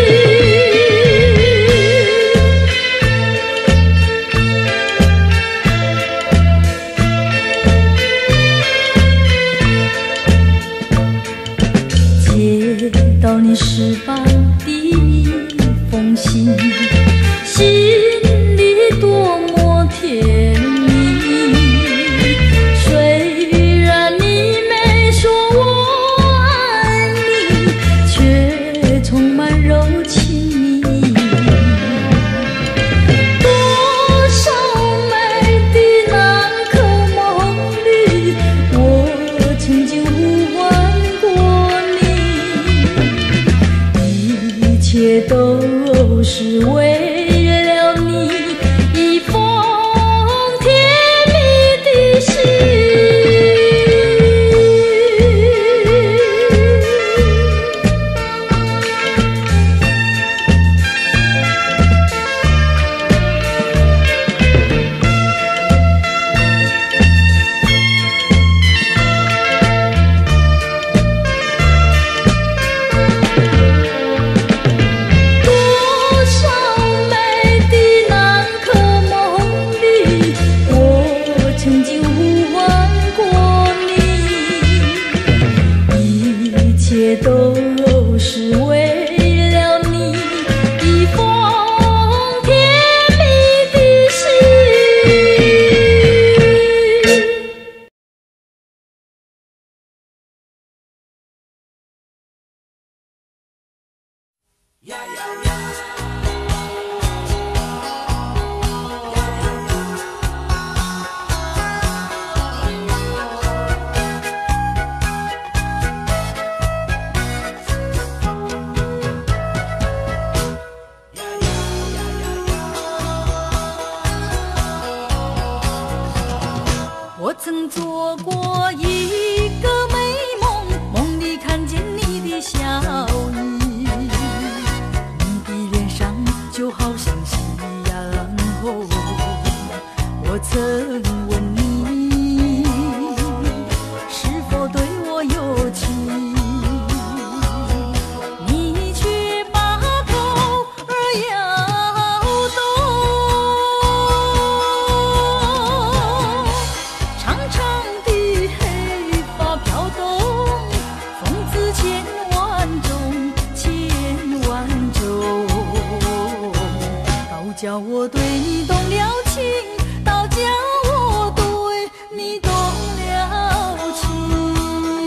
接到你释放的一封信，心里多么甜蜜。虽然你没说我爱你，却充满柔情蜜意。多少美的南柯梦里，我曾经呼唤过你，一切都是为了你一封甜蜜的信。多少美的南柯梦里，我曾经呼唤过你，一切都是为了你一封甜蜜的信。我曾做过一个美梦，梦里看见你的笑意，你的脸上就好像夕阳红。我曾问你是否对我有情，你却把头儿摇动。长长的黑发飘动，风姿千万种，千万种。倒叫我对你动了情，倒叫我对你动了情。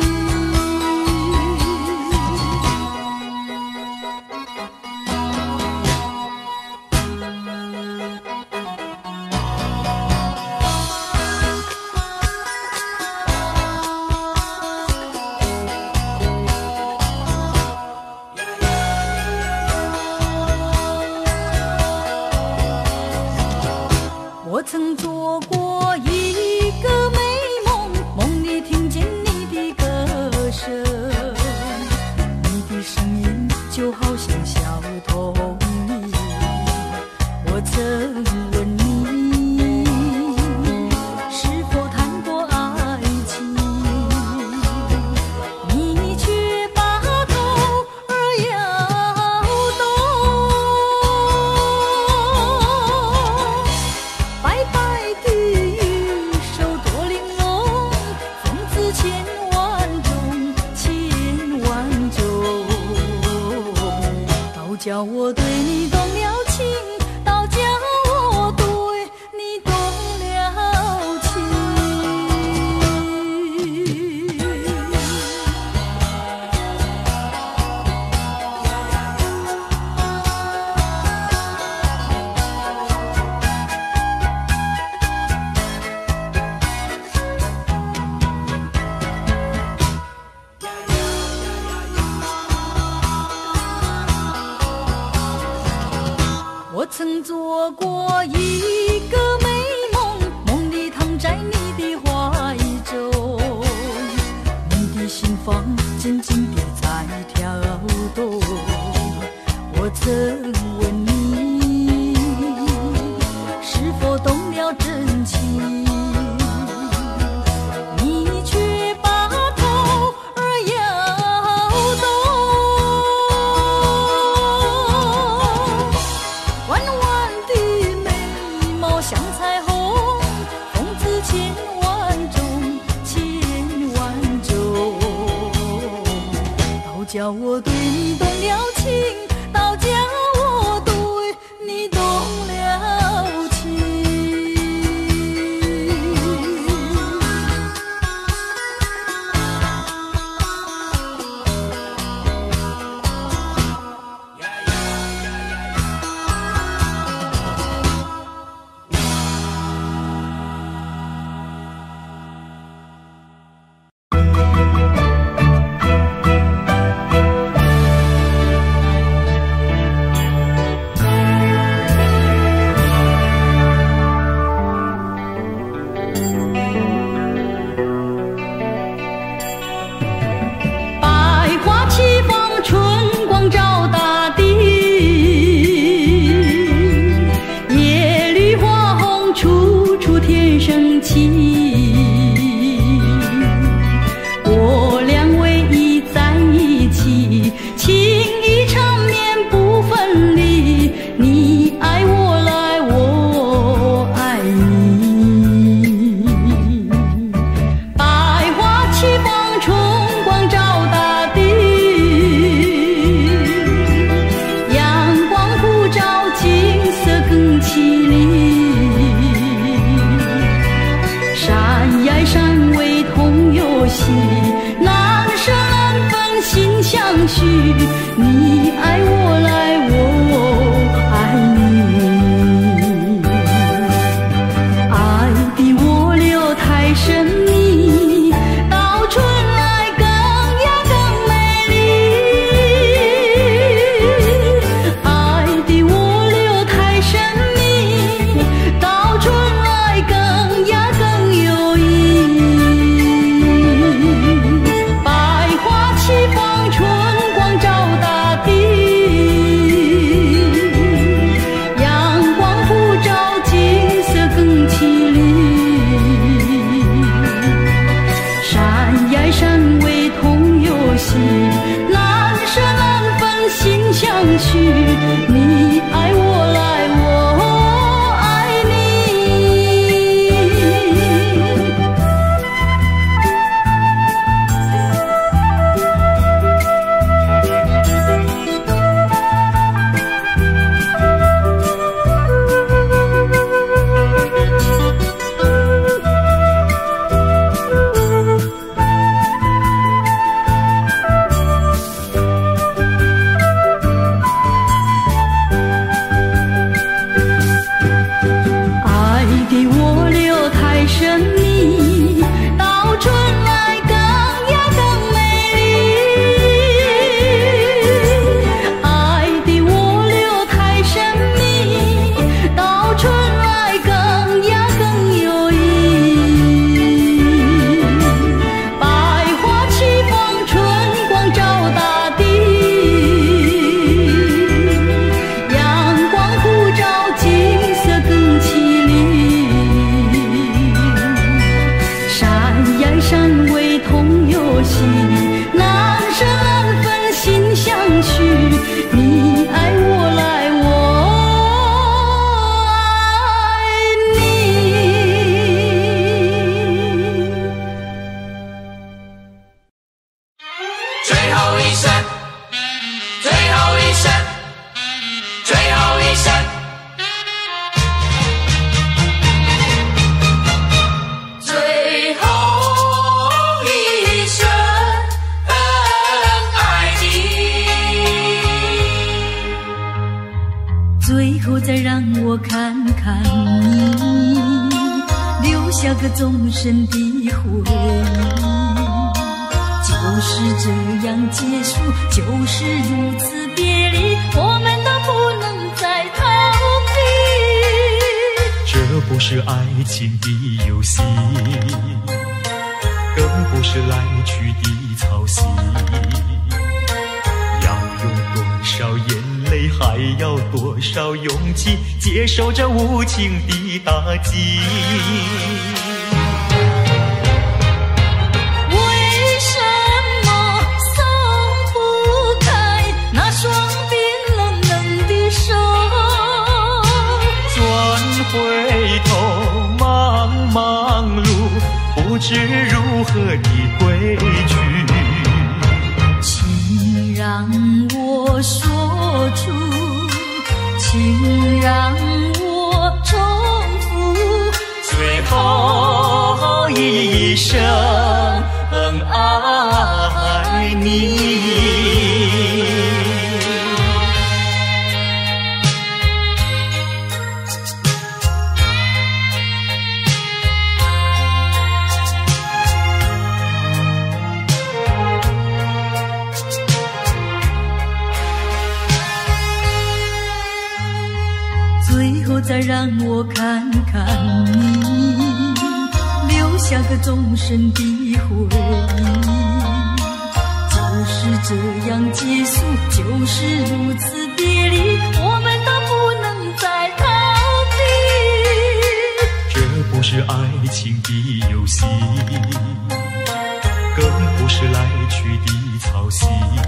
我曾做过一个美梦，梦里听见你的歌声，你的声音就好像小童女。我曾问你是否谈过爱情，你却把头儿摇动。白白的玉手多玲珑，风姿千万种，千万种。倒叫我对你动了情，倒叫我对你动了情。 叫我对你动了情，倒叫我对你动了情。你爱我来，我爱你，爱的我留太神秘，到春来更呀更美丽。爱的我留太神秘，到春来更呀更有意。百花齐放，春光照大地，阳光普照，景色更绮丽。山呀山为同游戏，难舍难分心相许。你爱我来，我爱你。爱的我留太神秘，到春来更呀更美丽。爱的我留太神秘，到春来更呀更有意。百花齐放，春光照大地，阳光普照，景色更绮丽。山呀山为同游戏，难舍难分心相许。你爱我来，我爱你。 最后一声，最后一声，最后一声，最后一声，爱你。 最后再让我看看你，留下个终身的回忆。就是这样结束，就是如此别离，我们都不能再逃避。 这不是爱情的游戏，更不是来去的操心。要用多少眼泪，还要多少勇气，接受这无情的打击。 为什么松不开那双冰冷冷的手？ 转回头，茫茫路，不知如何的归去。 情一生爱你。 最后再让我看看你，留下个终身的回忆。就是这样结束，就是如此别离，我们都不能再逃避。 这不是爱情的游戏，更不是来去的操心。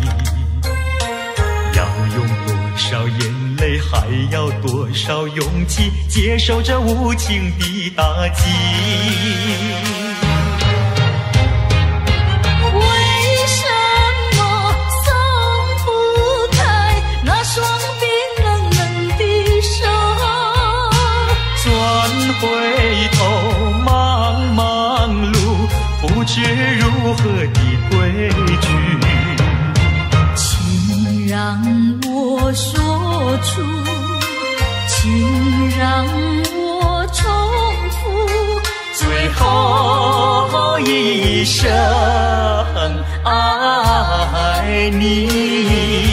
要用多少眼泪，还要多少勇气，接受这无情的打击。 为什么松不开那双冰冷冷的手？ 转回头，茫茫路，不知如何的归去。 请让我说出，请让我重复最后一生爱你。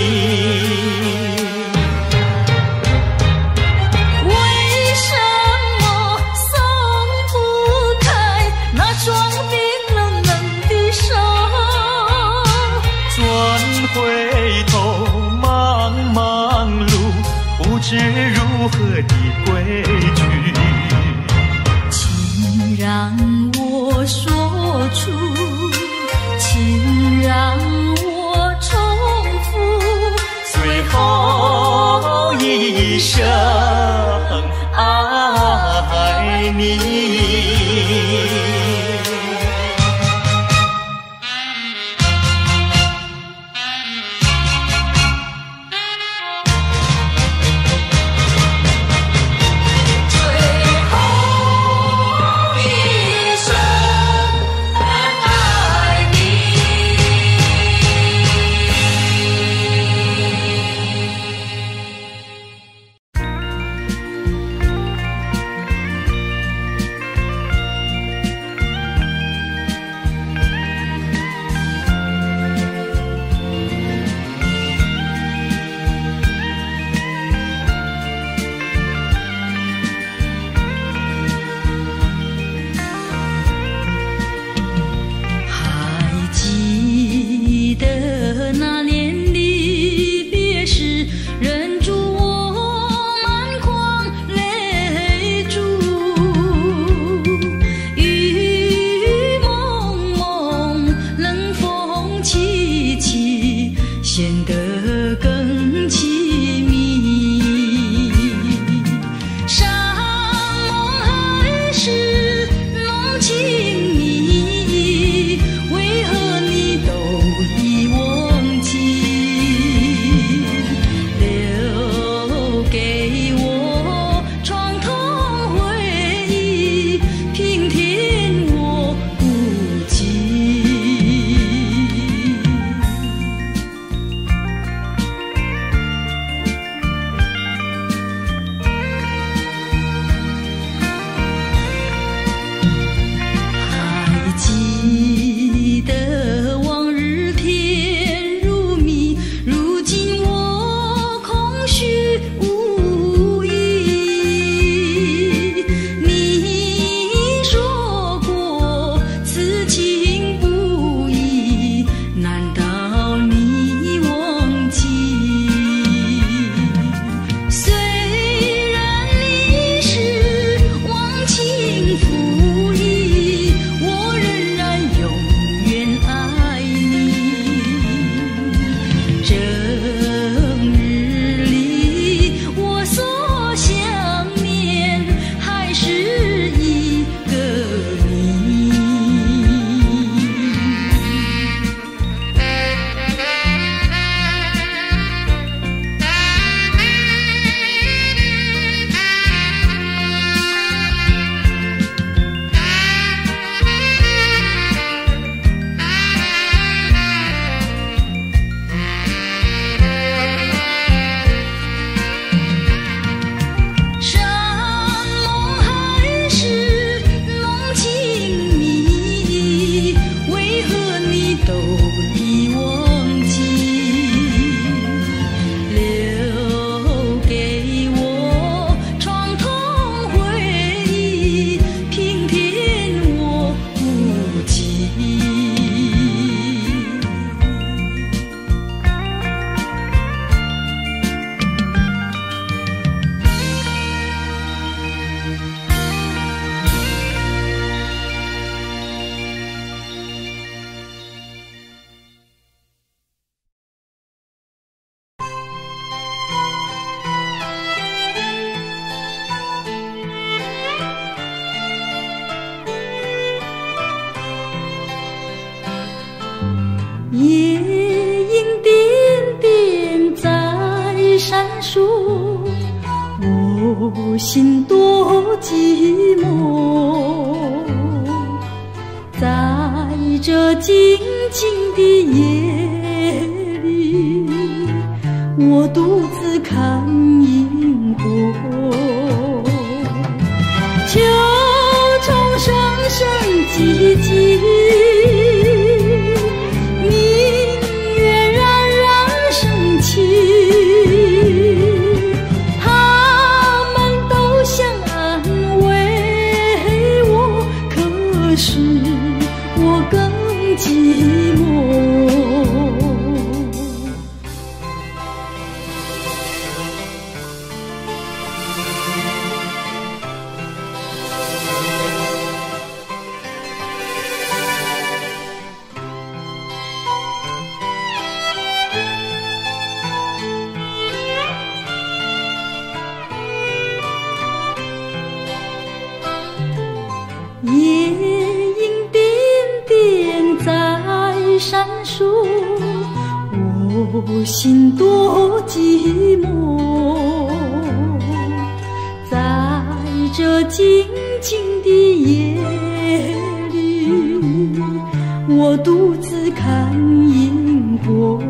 为什么松不开那双冰冷冷的手？ 转回头，茫茫路，不知如何的归去。 请让我说出，请让我重复最后一生爱你。 最后一生爱夜莺点点在闪烁，我心多寂寞。在这静静的夜里，我独自看萤火。秋虫声声唧唧，明月冉冉升起，他们都想安慰我，可是我更寂寞。夜莺点点在闪烁，我心多寂寞。在这静静的夜里，我独自看萤火。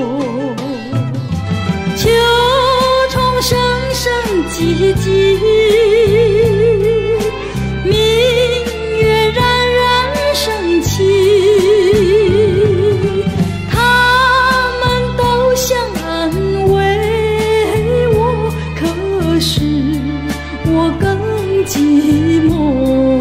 秋虫声声唧唧，我更寂寞。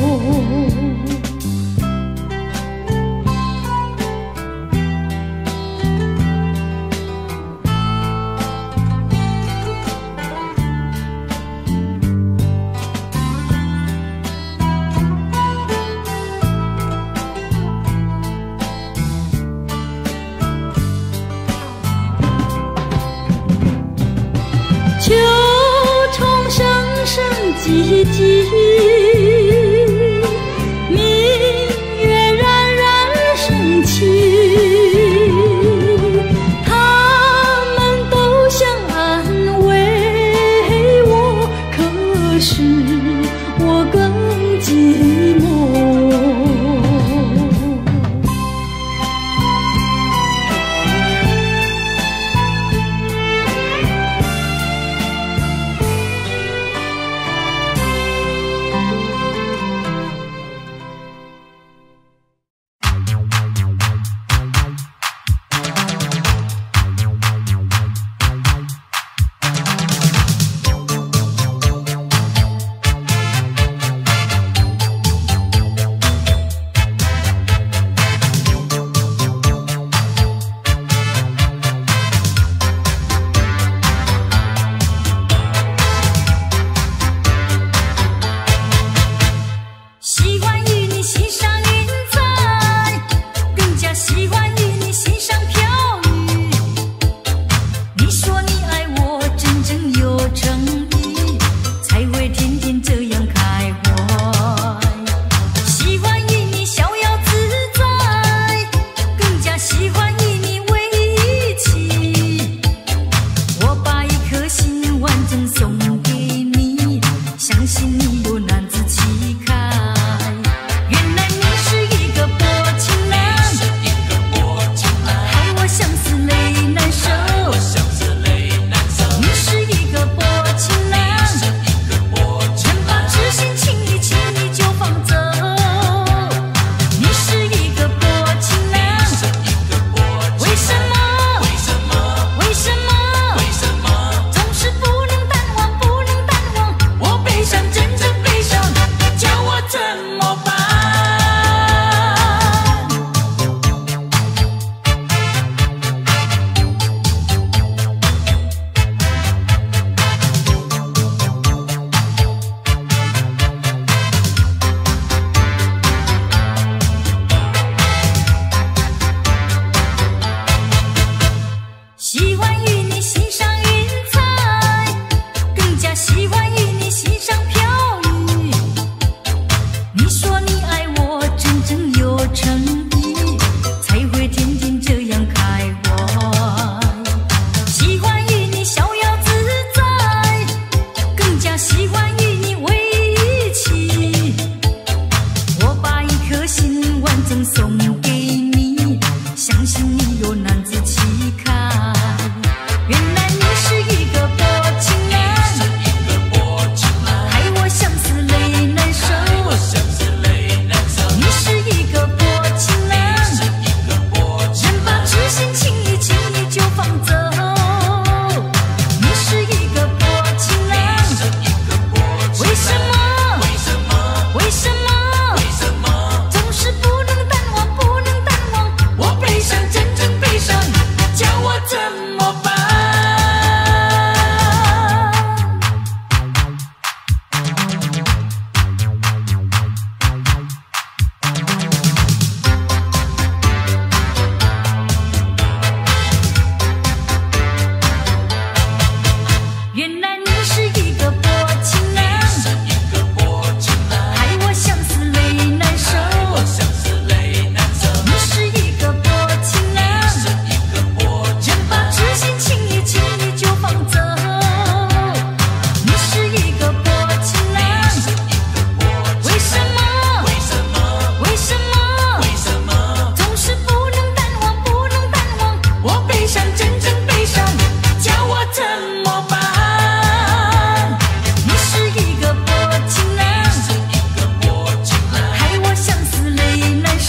秋虫声声唧唧，明月冉冉升起，他们都想安慰我，可是我更寂寞。 相信你有男子气概。原来你是一个薄情男，害我相思泪难收。你是一个薄情男，人把痴心轻易轻易就放走。你是一个薄情男，为什么总是不能淡忘，不能淡忘？我悲伤，真正悲伤，叫我怎么办？原来你是一个薄情男，害我相思泪难收。你是一个薄情男，人把痴心轻易轻易就放走。你是一个薄情男，为什么总是不能淡忘，不能淡忘？我悲伤，真正悲伤，叫我怎么办？你是一个薄情男，害我相思泪难收。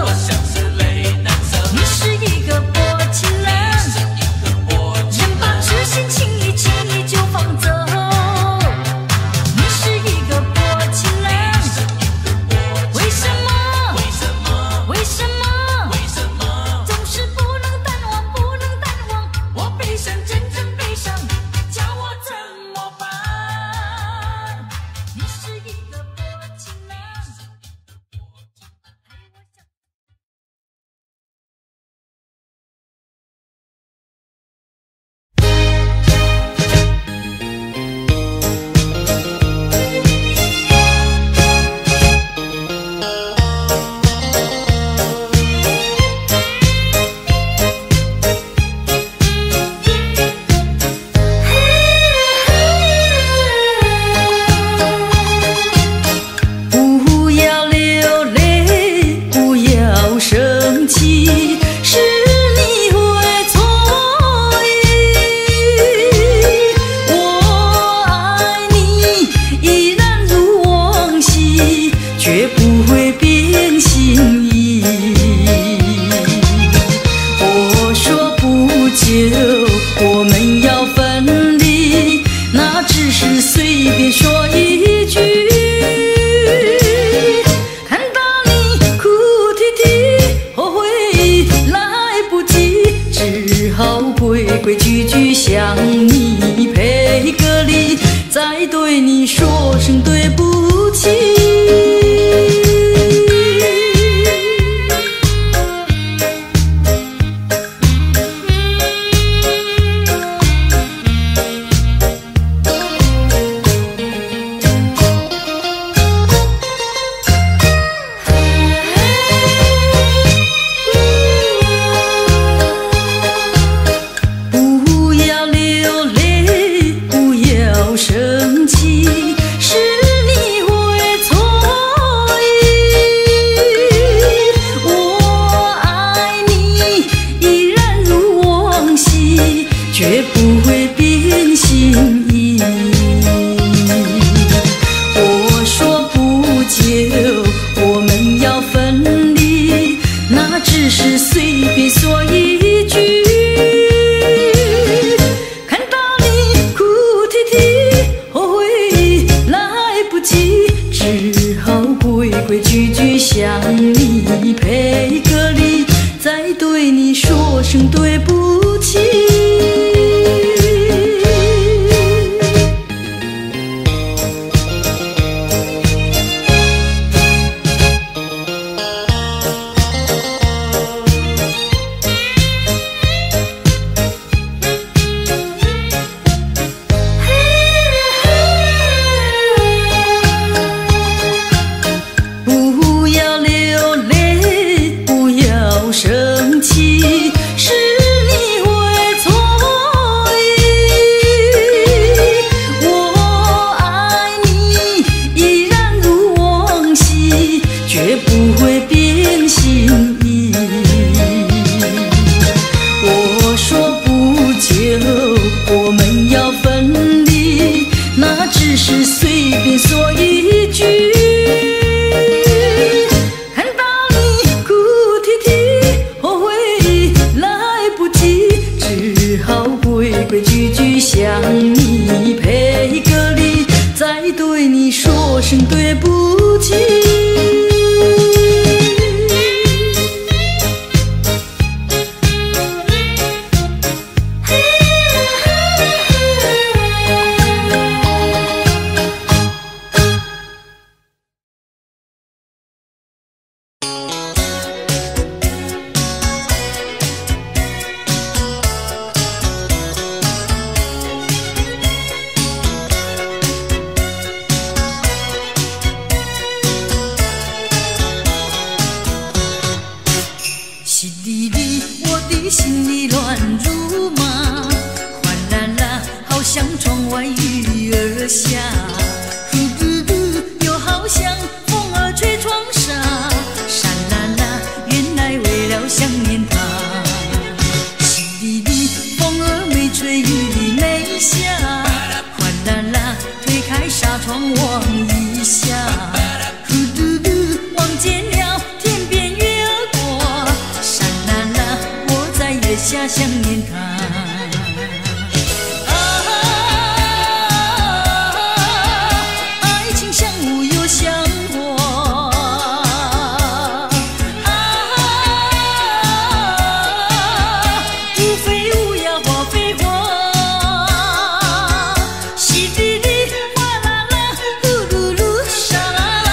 你是一个薄情男，人把痴心轻易轻易就放走。你是一个薄情男，为什么总是不能淡忘，不能淡忘？我悲伤，真正悲伤，叫我怎么办？你是一个薄情男，害我相。不要流泪，不要生气，是你会错意。我爱你依然如往昔，绝不会变心意。我说不久我们要分离，那只是随便说一句。看到你哭啼啼，后悔来不及，只好规规矩矩向你赔个礼，再对你说声对不起。不要流泪，不要生气，是你会错意。我爱你依然如往昔，绝不会变心意。我说不久我们要分离，那只是随便说一句。看到你哭啼啼，后悔来不及，只好规规矩矩向你赔个礼，再对你说声对不起。不要流泪，不要生气，是你滴滴，我的心里乱如麻，哗啦啦，好像窗外雨儿下，呼嘟嘟，又好像风儿吹窗纱，沙啦啦，原来为了想念他。淅滴滴，风儿没吹，雨没下，哗啦啦，推开纱窗望一下，呼嘟嘟，望见了天边月儿过，沙啦啦，我在月下想念他。爱情像雾又像火，无非无呀花非花，淅滴滴，哗啦啦，噜噜噜，沙啦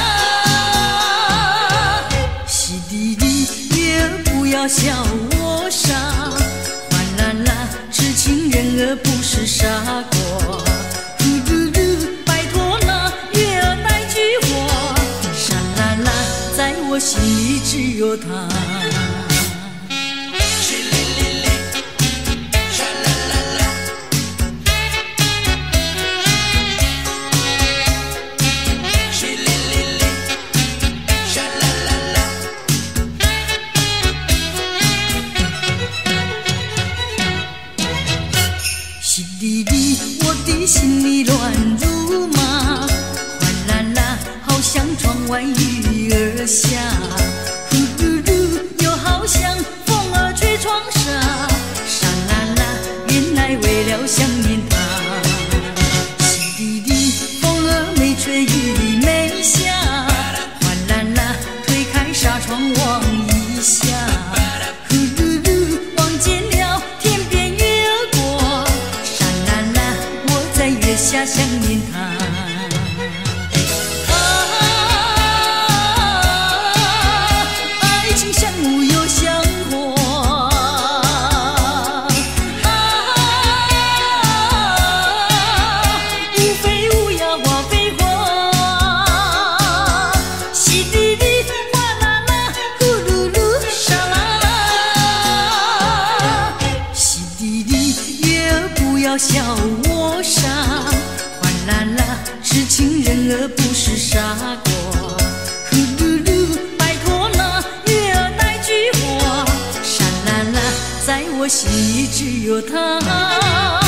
啦，淅滴滴，月儿不要笑我傻，哗啦啦，痴情人儿不是傻瓜，嘟嘟嘟，拜托那月儿那句话，沙啦啦，在我心里只有他。淅滴滴，我的心里乱如麻，哗啦啦，好像窗外雨儿下，呼嘟嘟，又好像风儿吹窗纱，沙啦啦，原来为了想念他。淅滴滴，风儿没吹，雨没下，哗啦啦，推开纱窗望一下，呼嘟嘟，望见了天边月儿过，沙啦啦，我在月下想念他。爱情像雾又像火，无非无呀花非花，淅滴滴，哗啦啦，呼噜噜，沙啦啦，淅滴滴，月儿不要笑我傻，哗啦啦，痴情人儿不是傻瓜，呼噜噜，拜托那月儿那句话，沙啦啦，在我心里只有他。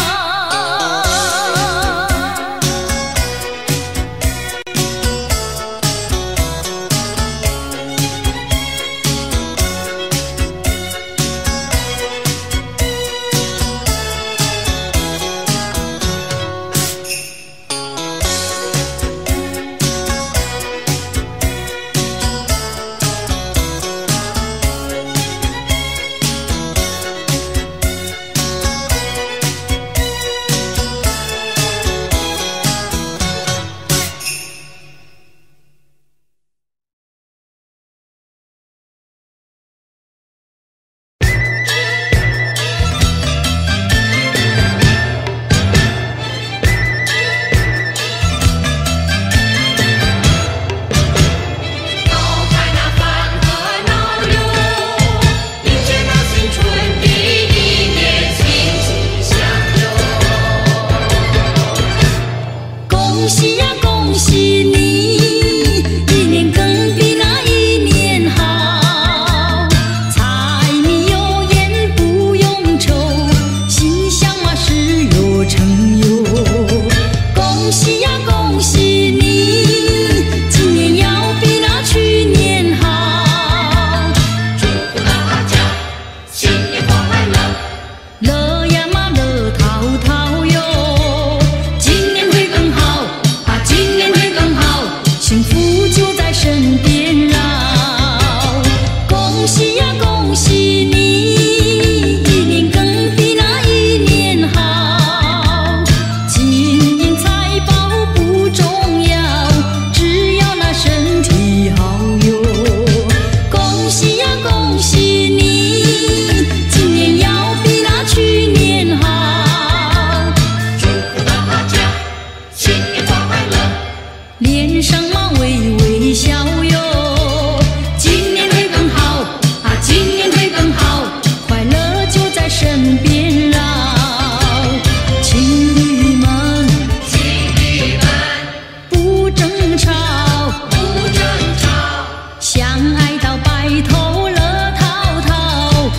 身边绕。情侣们，不争吵，相爱到白头乐陶陶，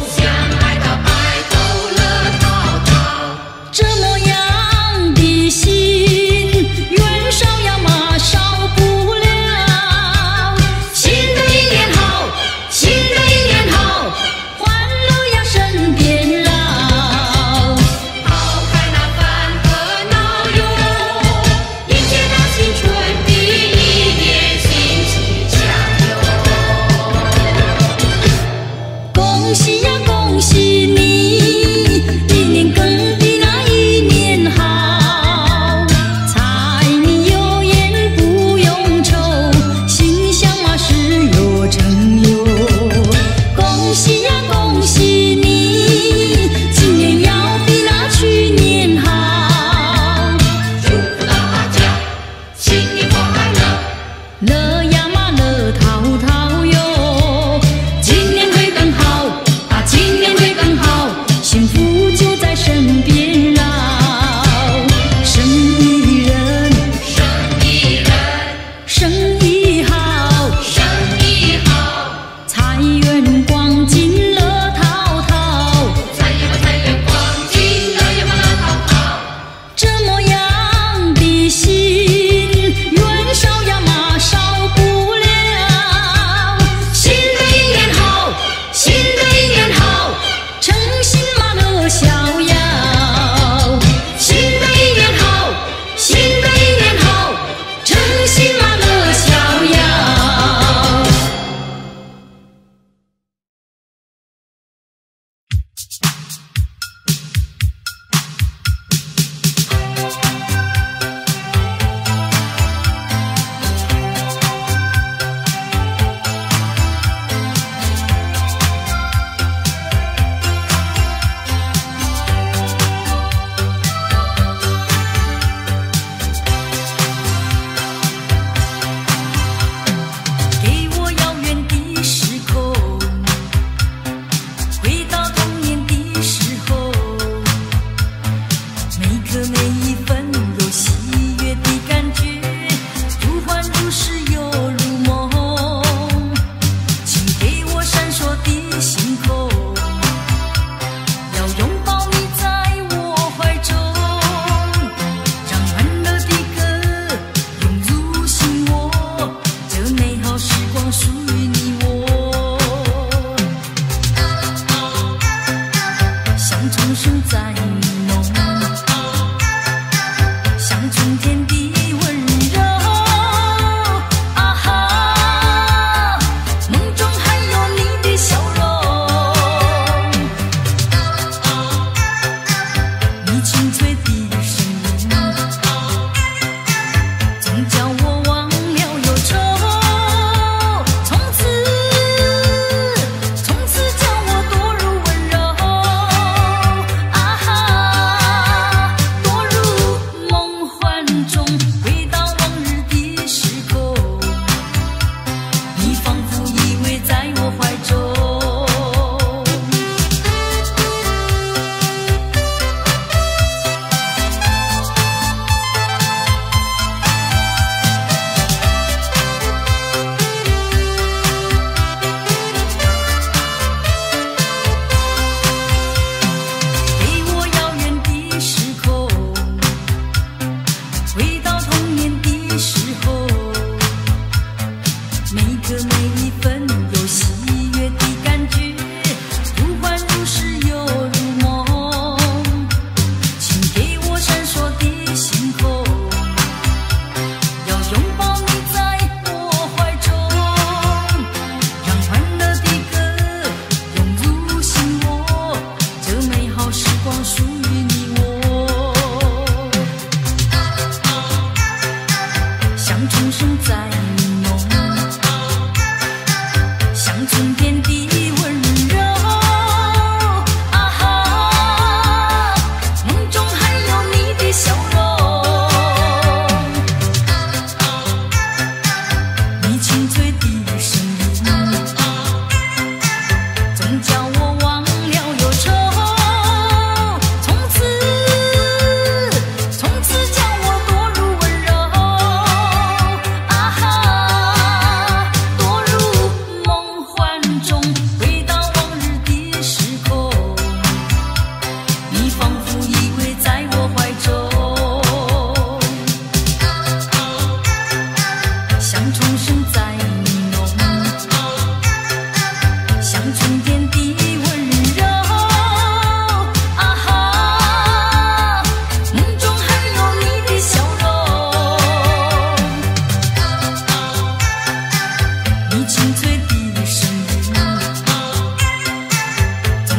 这么样的心，袁绍呀马少不了。新的一年好，新的一年好，欢乐呀身边绕。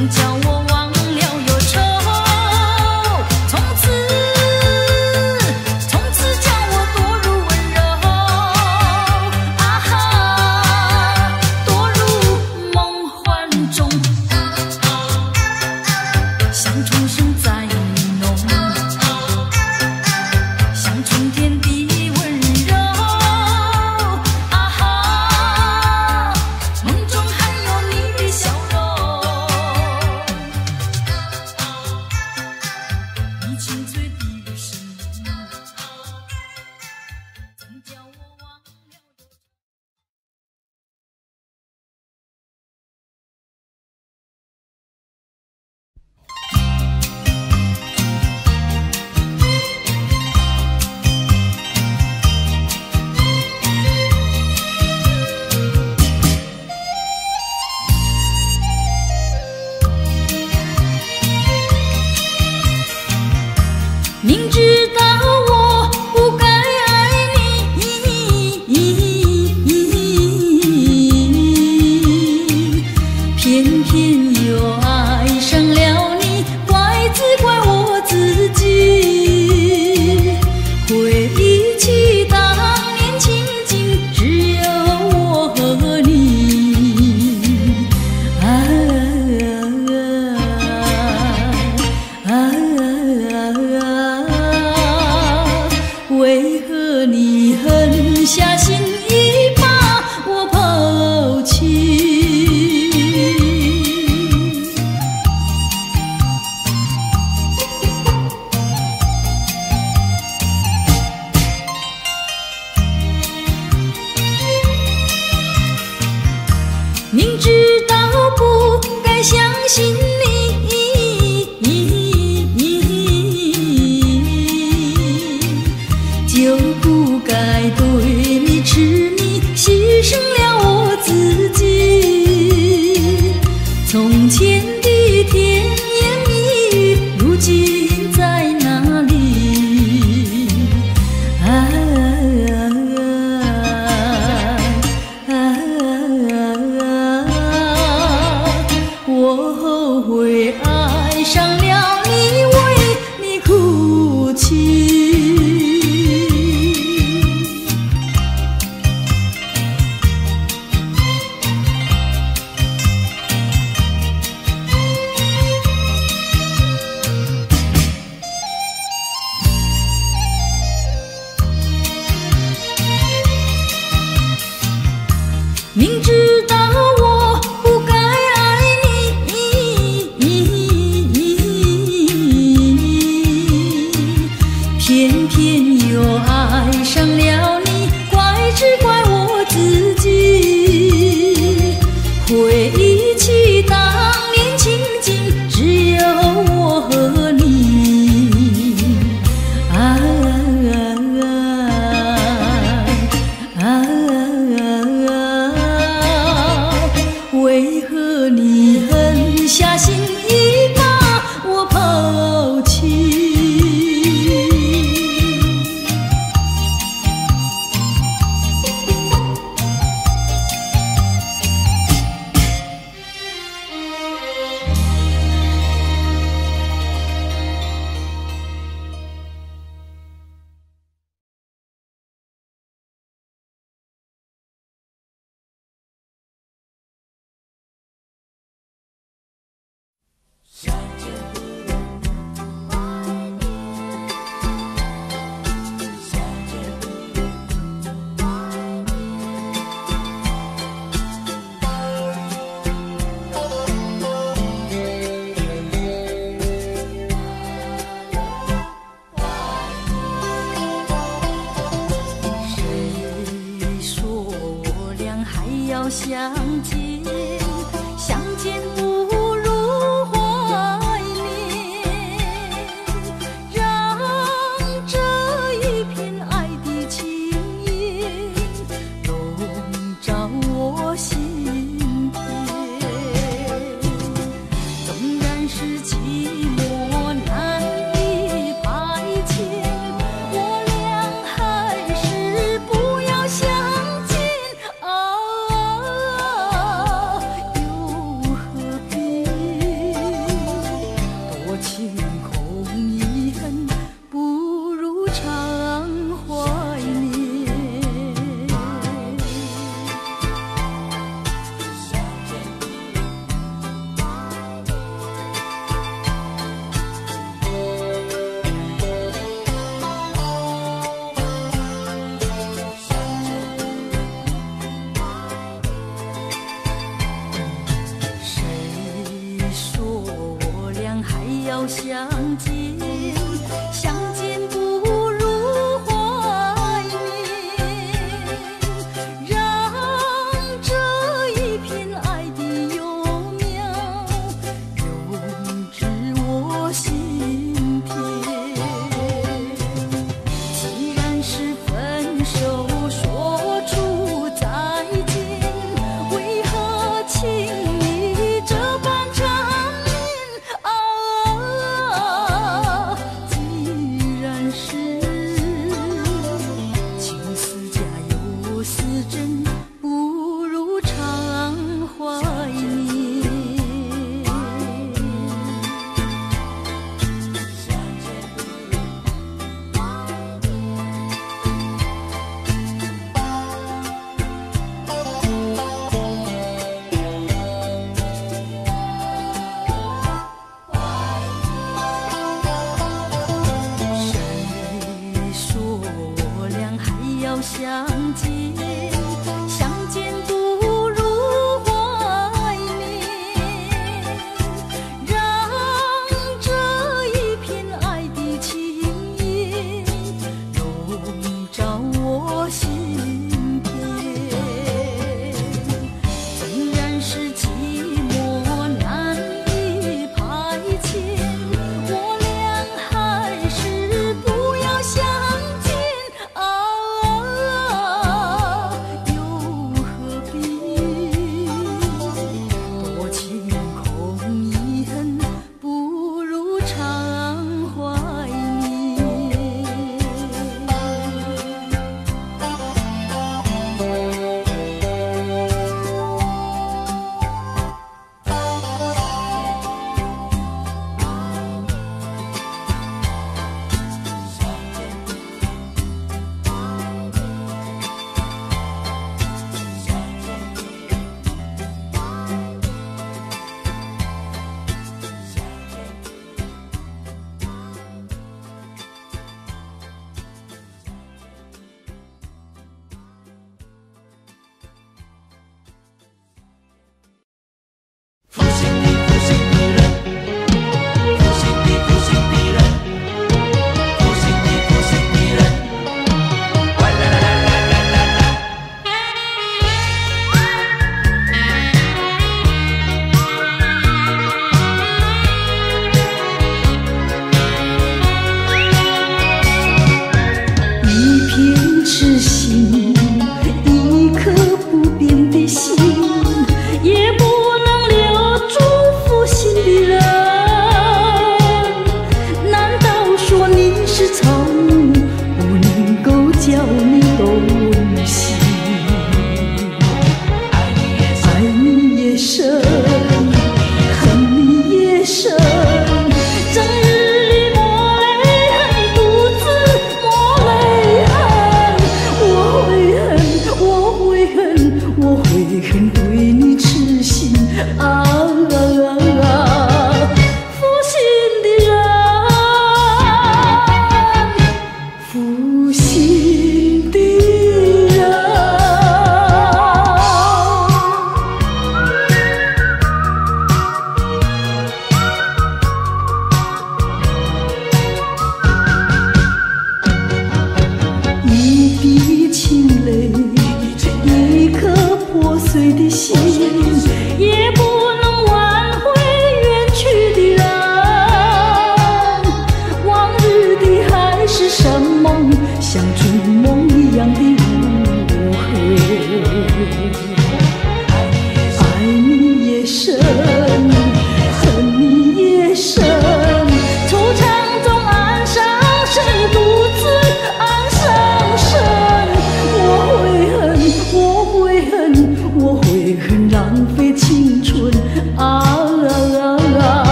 相见，相见不如怀念，让这一片爱的情意笼罩我心田。纵然是寂寞难以排遣，我俩还是不要相见啊，又何必？ 要相见，相见不如怀念，让这一片爱的幼苗永植我心田。既然是分手，说出再见，为何情谊这般缠绵啊？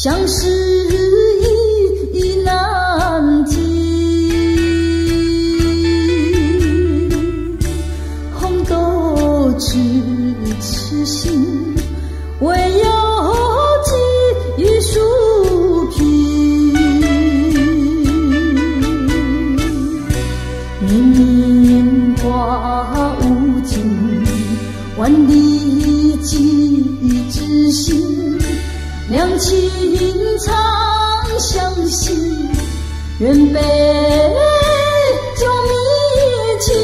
相思意难尽，红豆痴痴心，唯有寄予树皮。年年花无尽，万里寄知心。两情长相惜，愿杯酒觅情。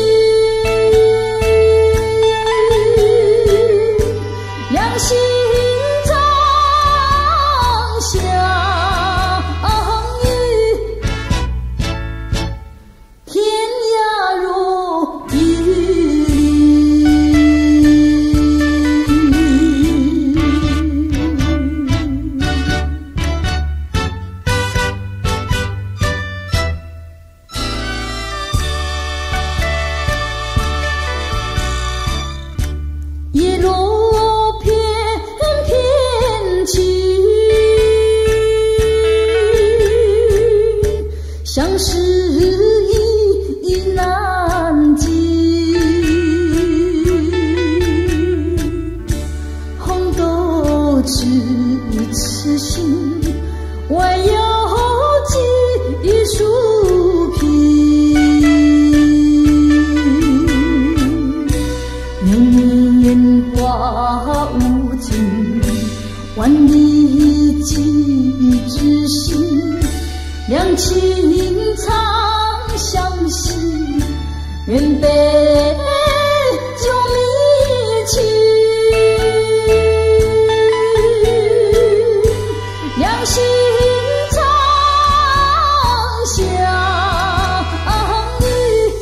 两心长相依，天涯若一叶落片片情，相思意难尽。红豆痴痴心，唯有寄予树皮。年年花无尽，万里寄知心。两情长相惜，愿杯酒觅情。两心长相依，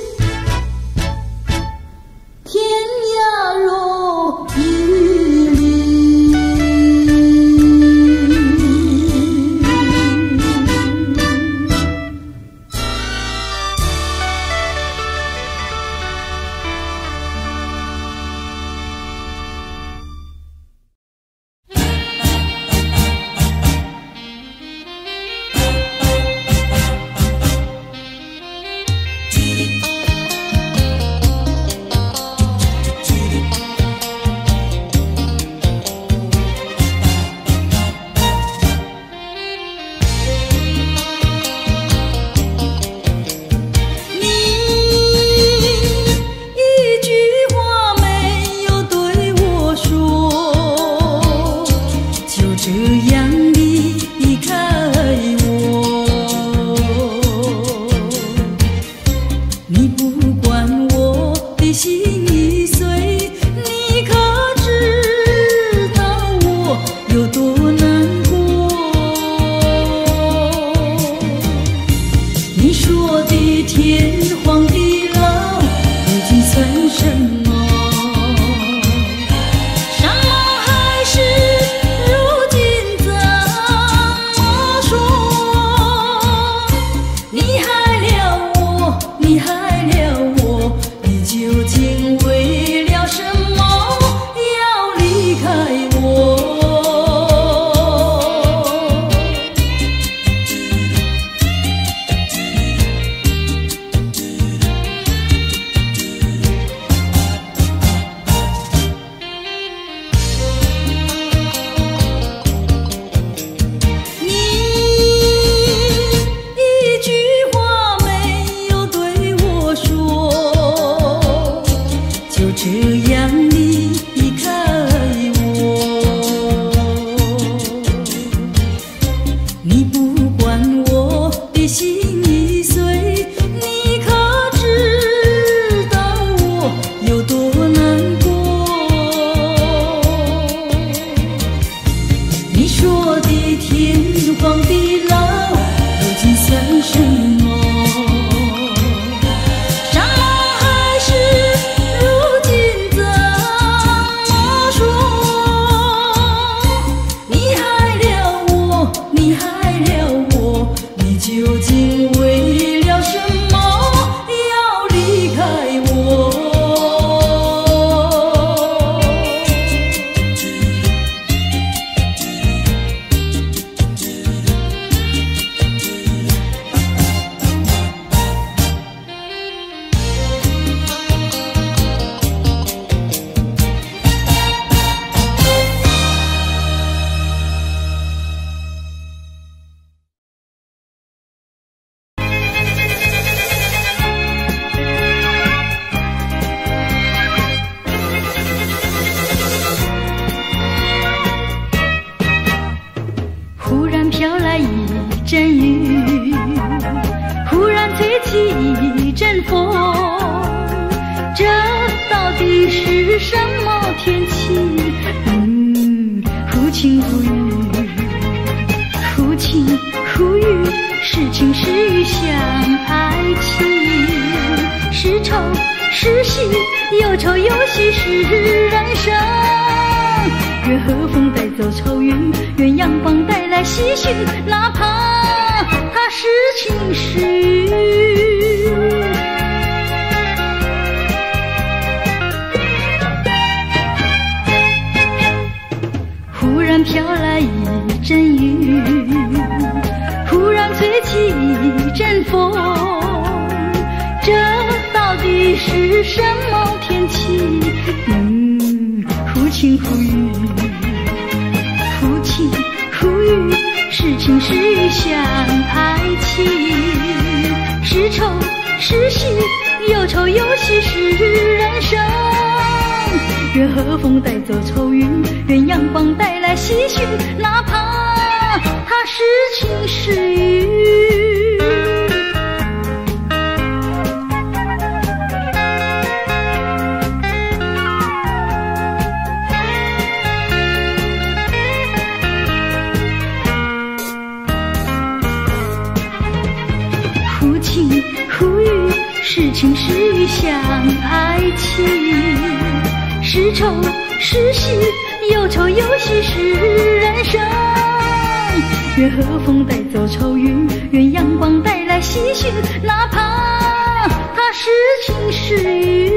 天涯若一厘。 阵风，这到底是什么天气？忽晴忽雨，忽晴忽雨，是晴是雨像爱情，是愁是喜，有愁有喜是人生。月和风带走愁云，鸳鸯帮带来唏嘘，哪怕它是晴是雨。忽然飘来一阵雨，忽然吹起一阵风，这到底是什么天气？忽晴忽雨，忽晴忽雨，是晴是雨像爱情，是愁是喜，有愁有喜是人生。月和风带走愁云，鸳鸯帮带来唏嘘，哪怕它是晴是雨。忽晴忽雨，是晴是雨像爱情，是愁是喜，有愁有喜是人生。月和风带走愁云，鸳鸯帮带来唏嘘，哪怕它是晴是雨。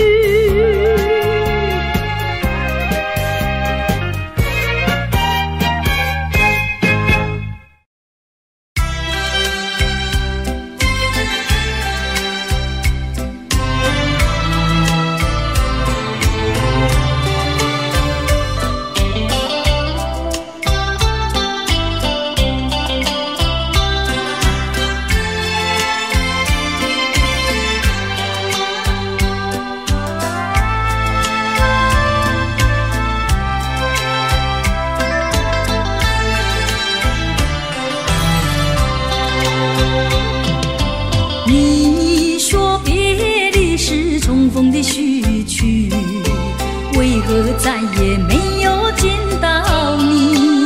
你说别离是重逢的序曲，为何再也没有见到你？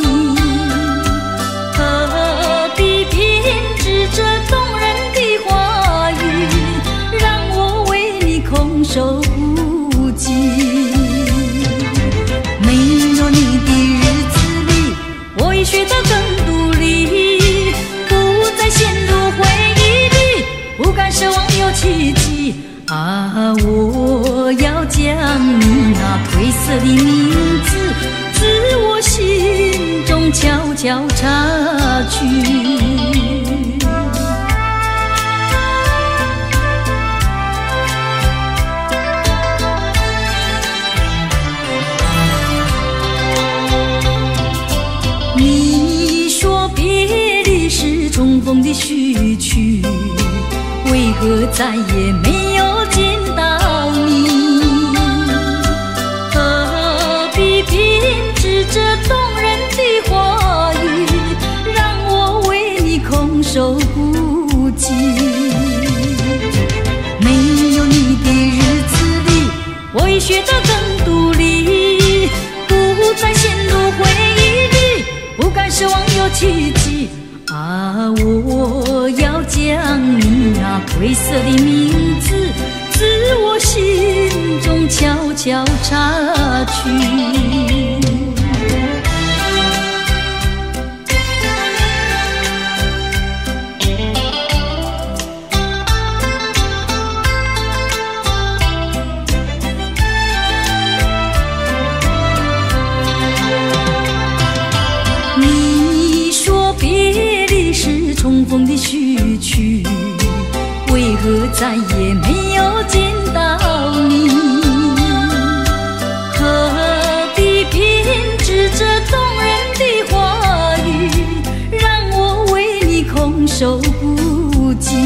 何必编织这动人的话语，让我为你空守孤寂？没有你的日子里，我已学得更独立，不再陷入回忆里，不敢奢望有奇迹啊！我要将你那褪色的名字，自我心中悄悄擦去。你说别离是重逢的序曲，为何再也没有见到你？何必编织这动人的话语，让我为你空守孤寂？没有你的日子里，我已学得更独立，不再陷入回忆里，不敢奢望有奇迹啊！我要将你那褪色的名字，自我心中悄悄擦去。你说别离是重逢的序曲，为何再也没有见到你？何必编织这动人的话语，让我为你空守孤寂？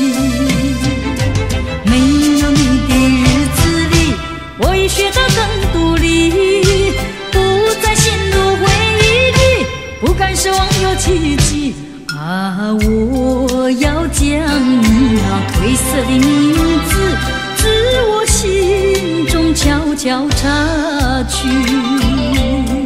没有你的日子里，我已学得更独立，不再陷入回忆里，不敢奢望有奇迹啊！我要将你那褪灰色的名字，自我心中悄悄插去。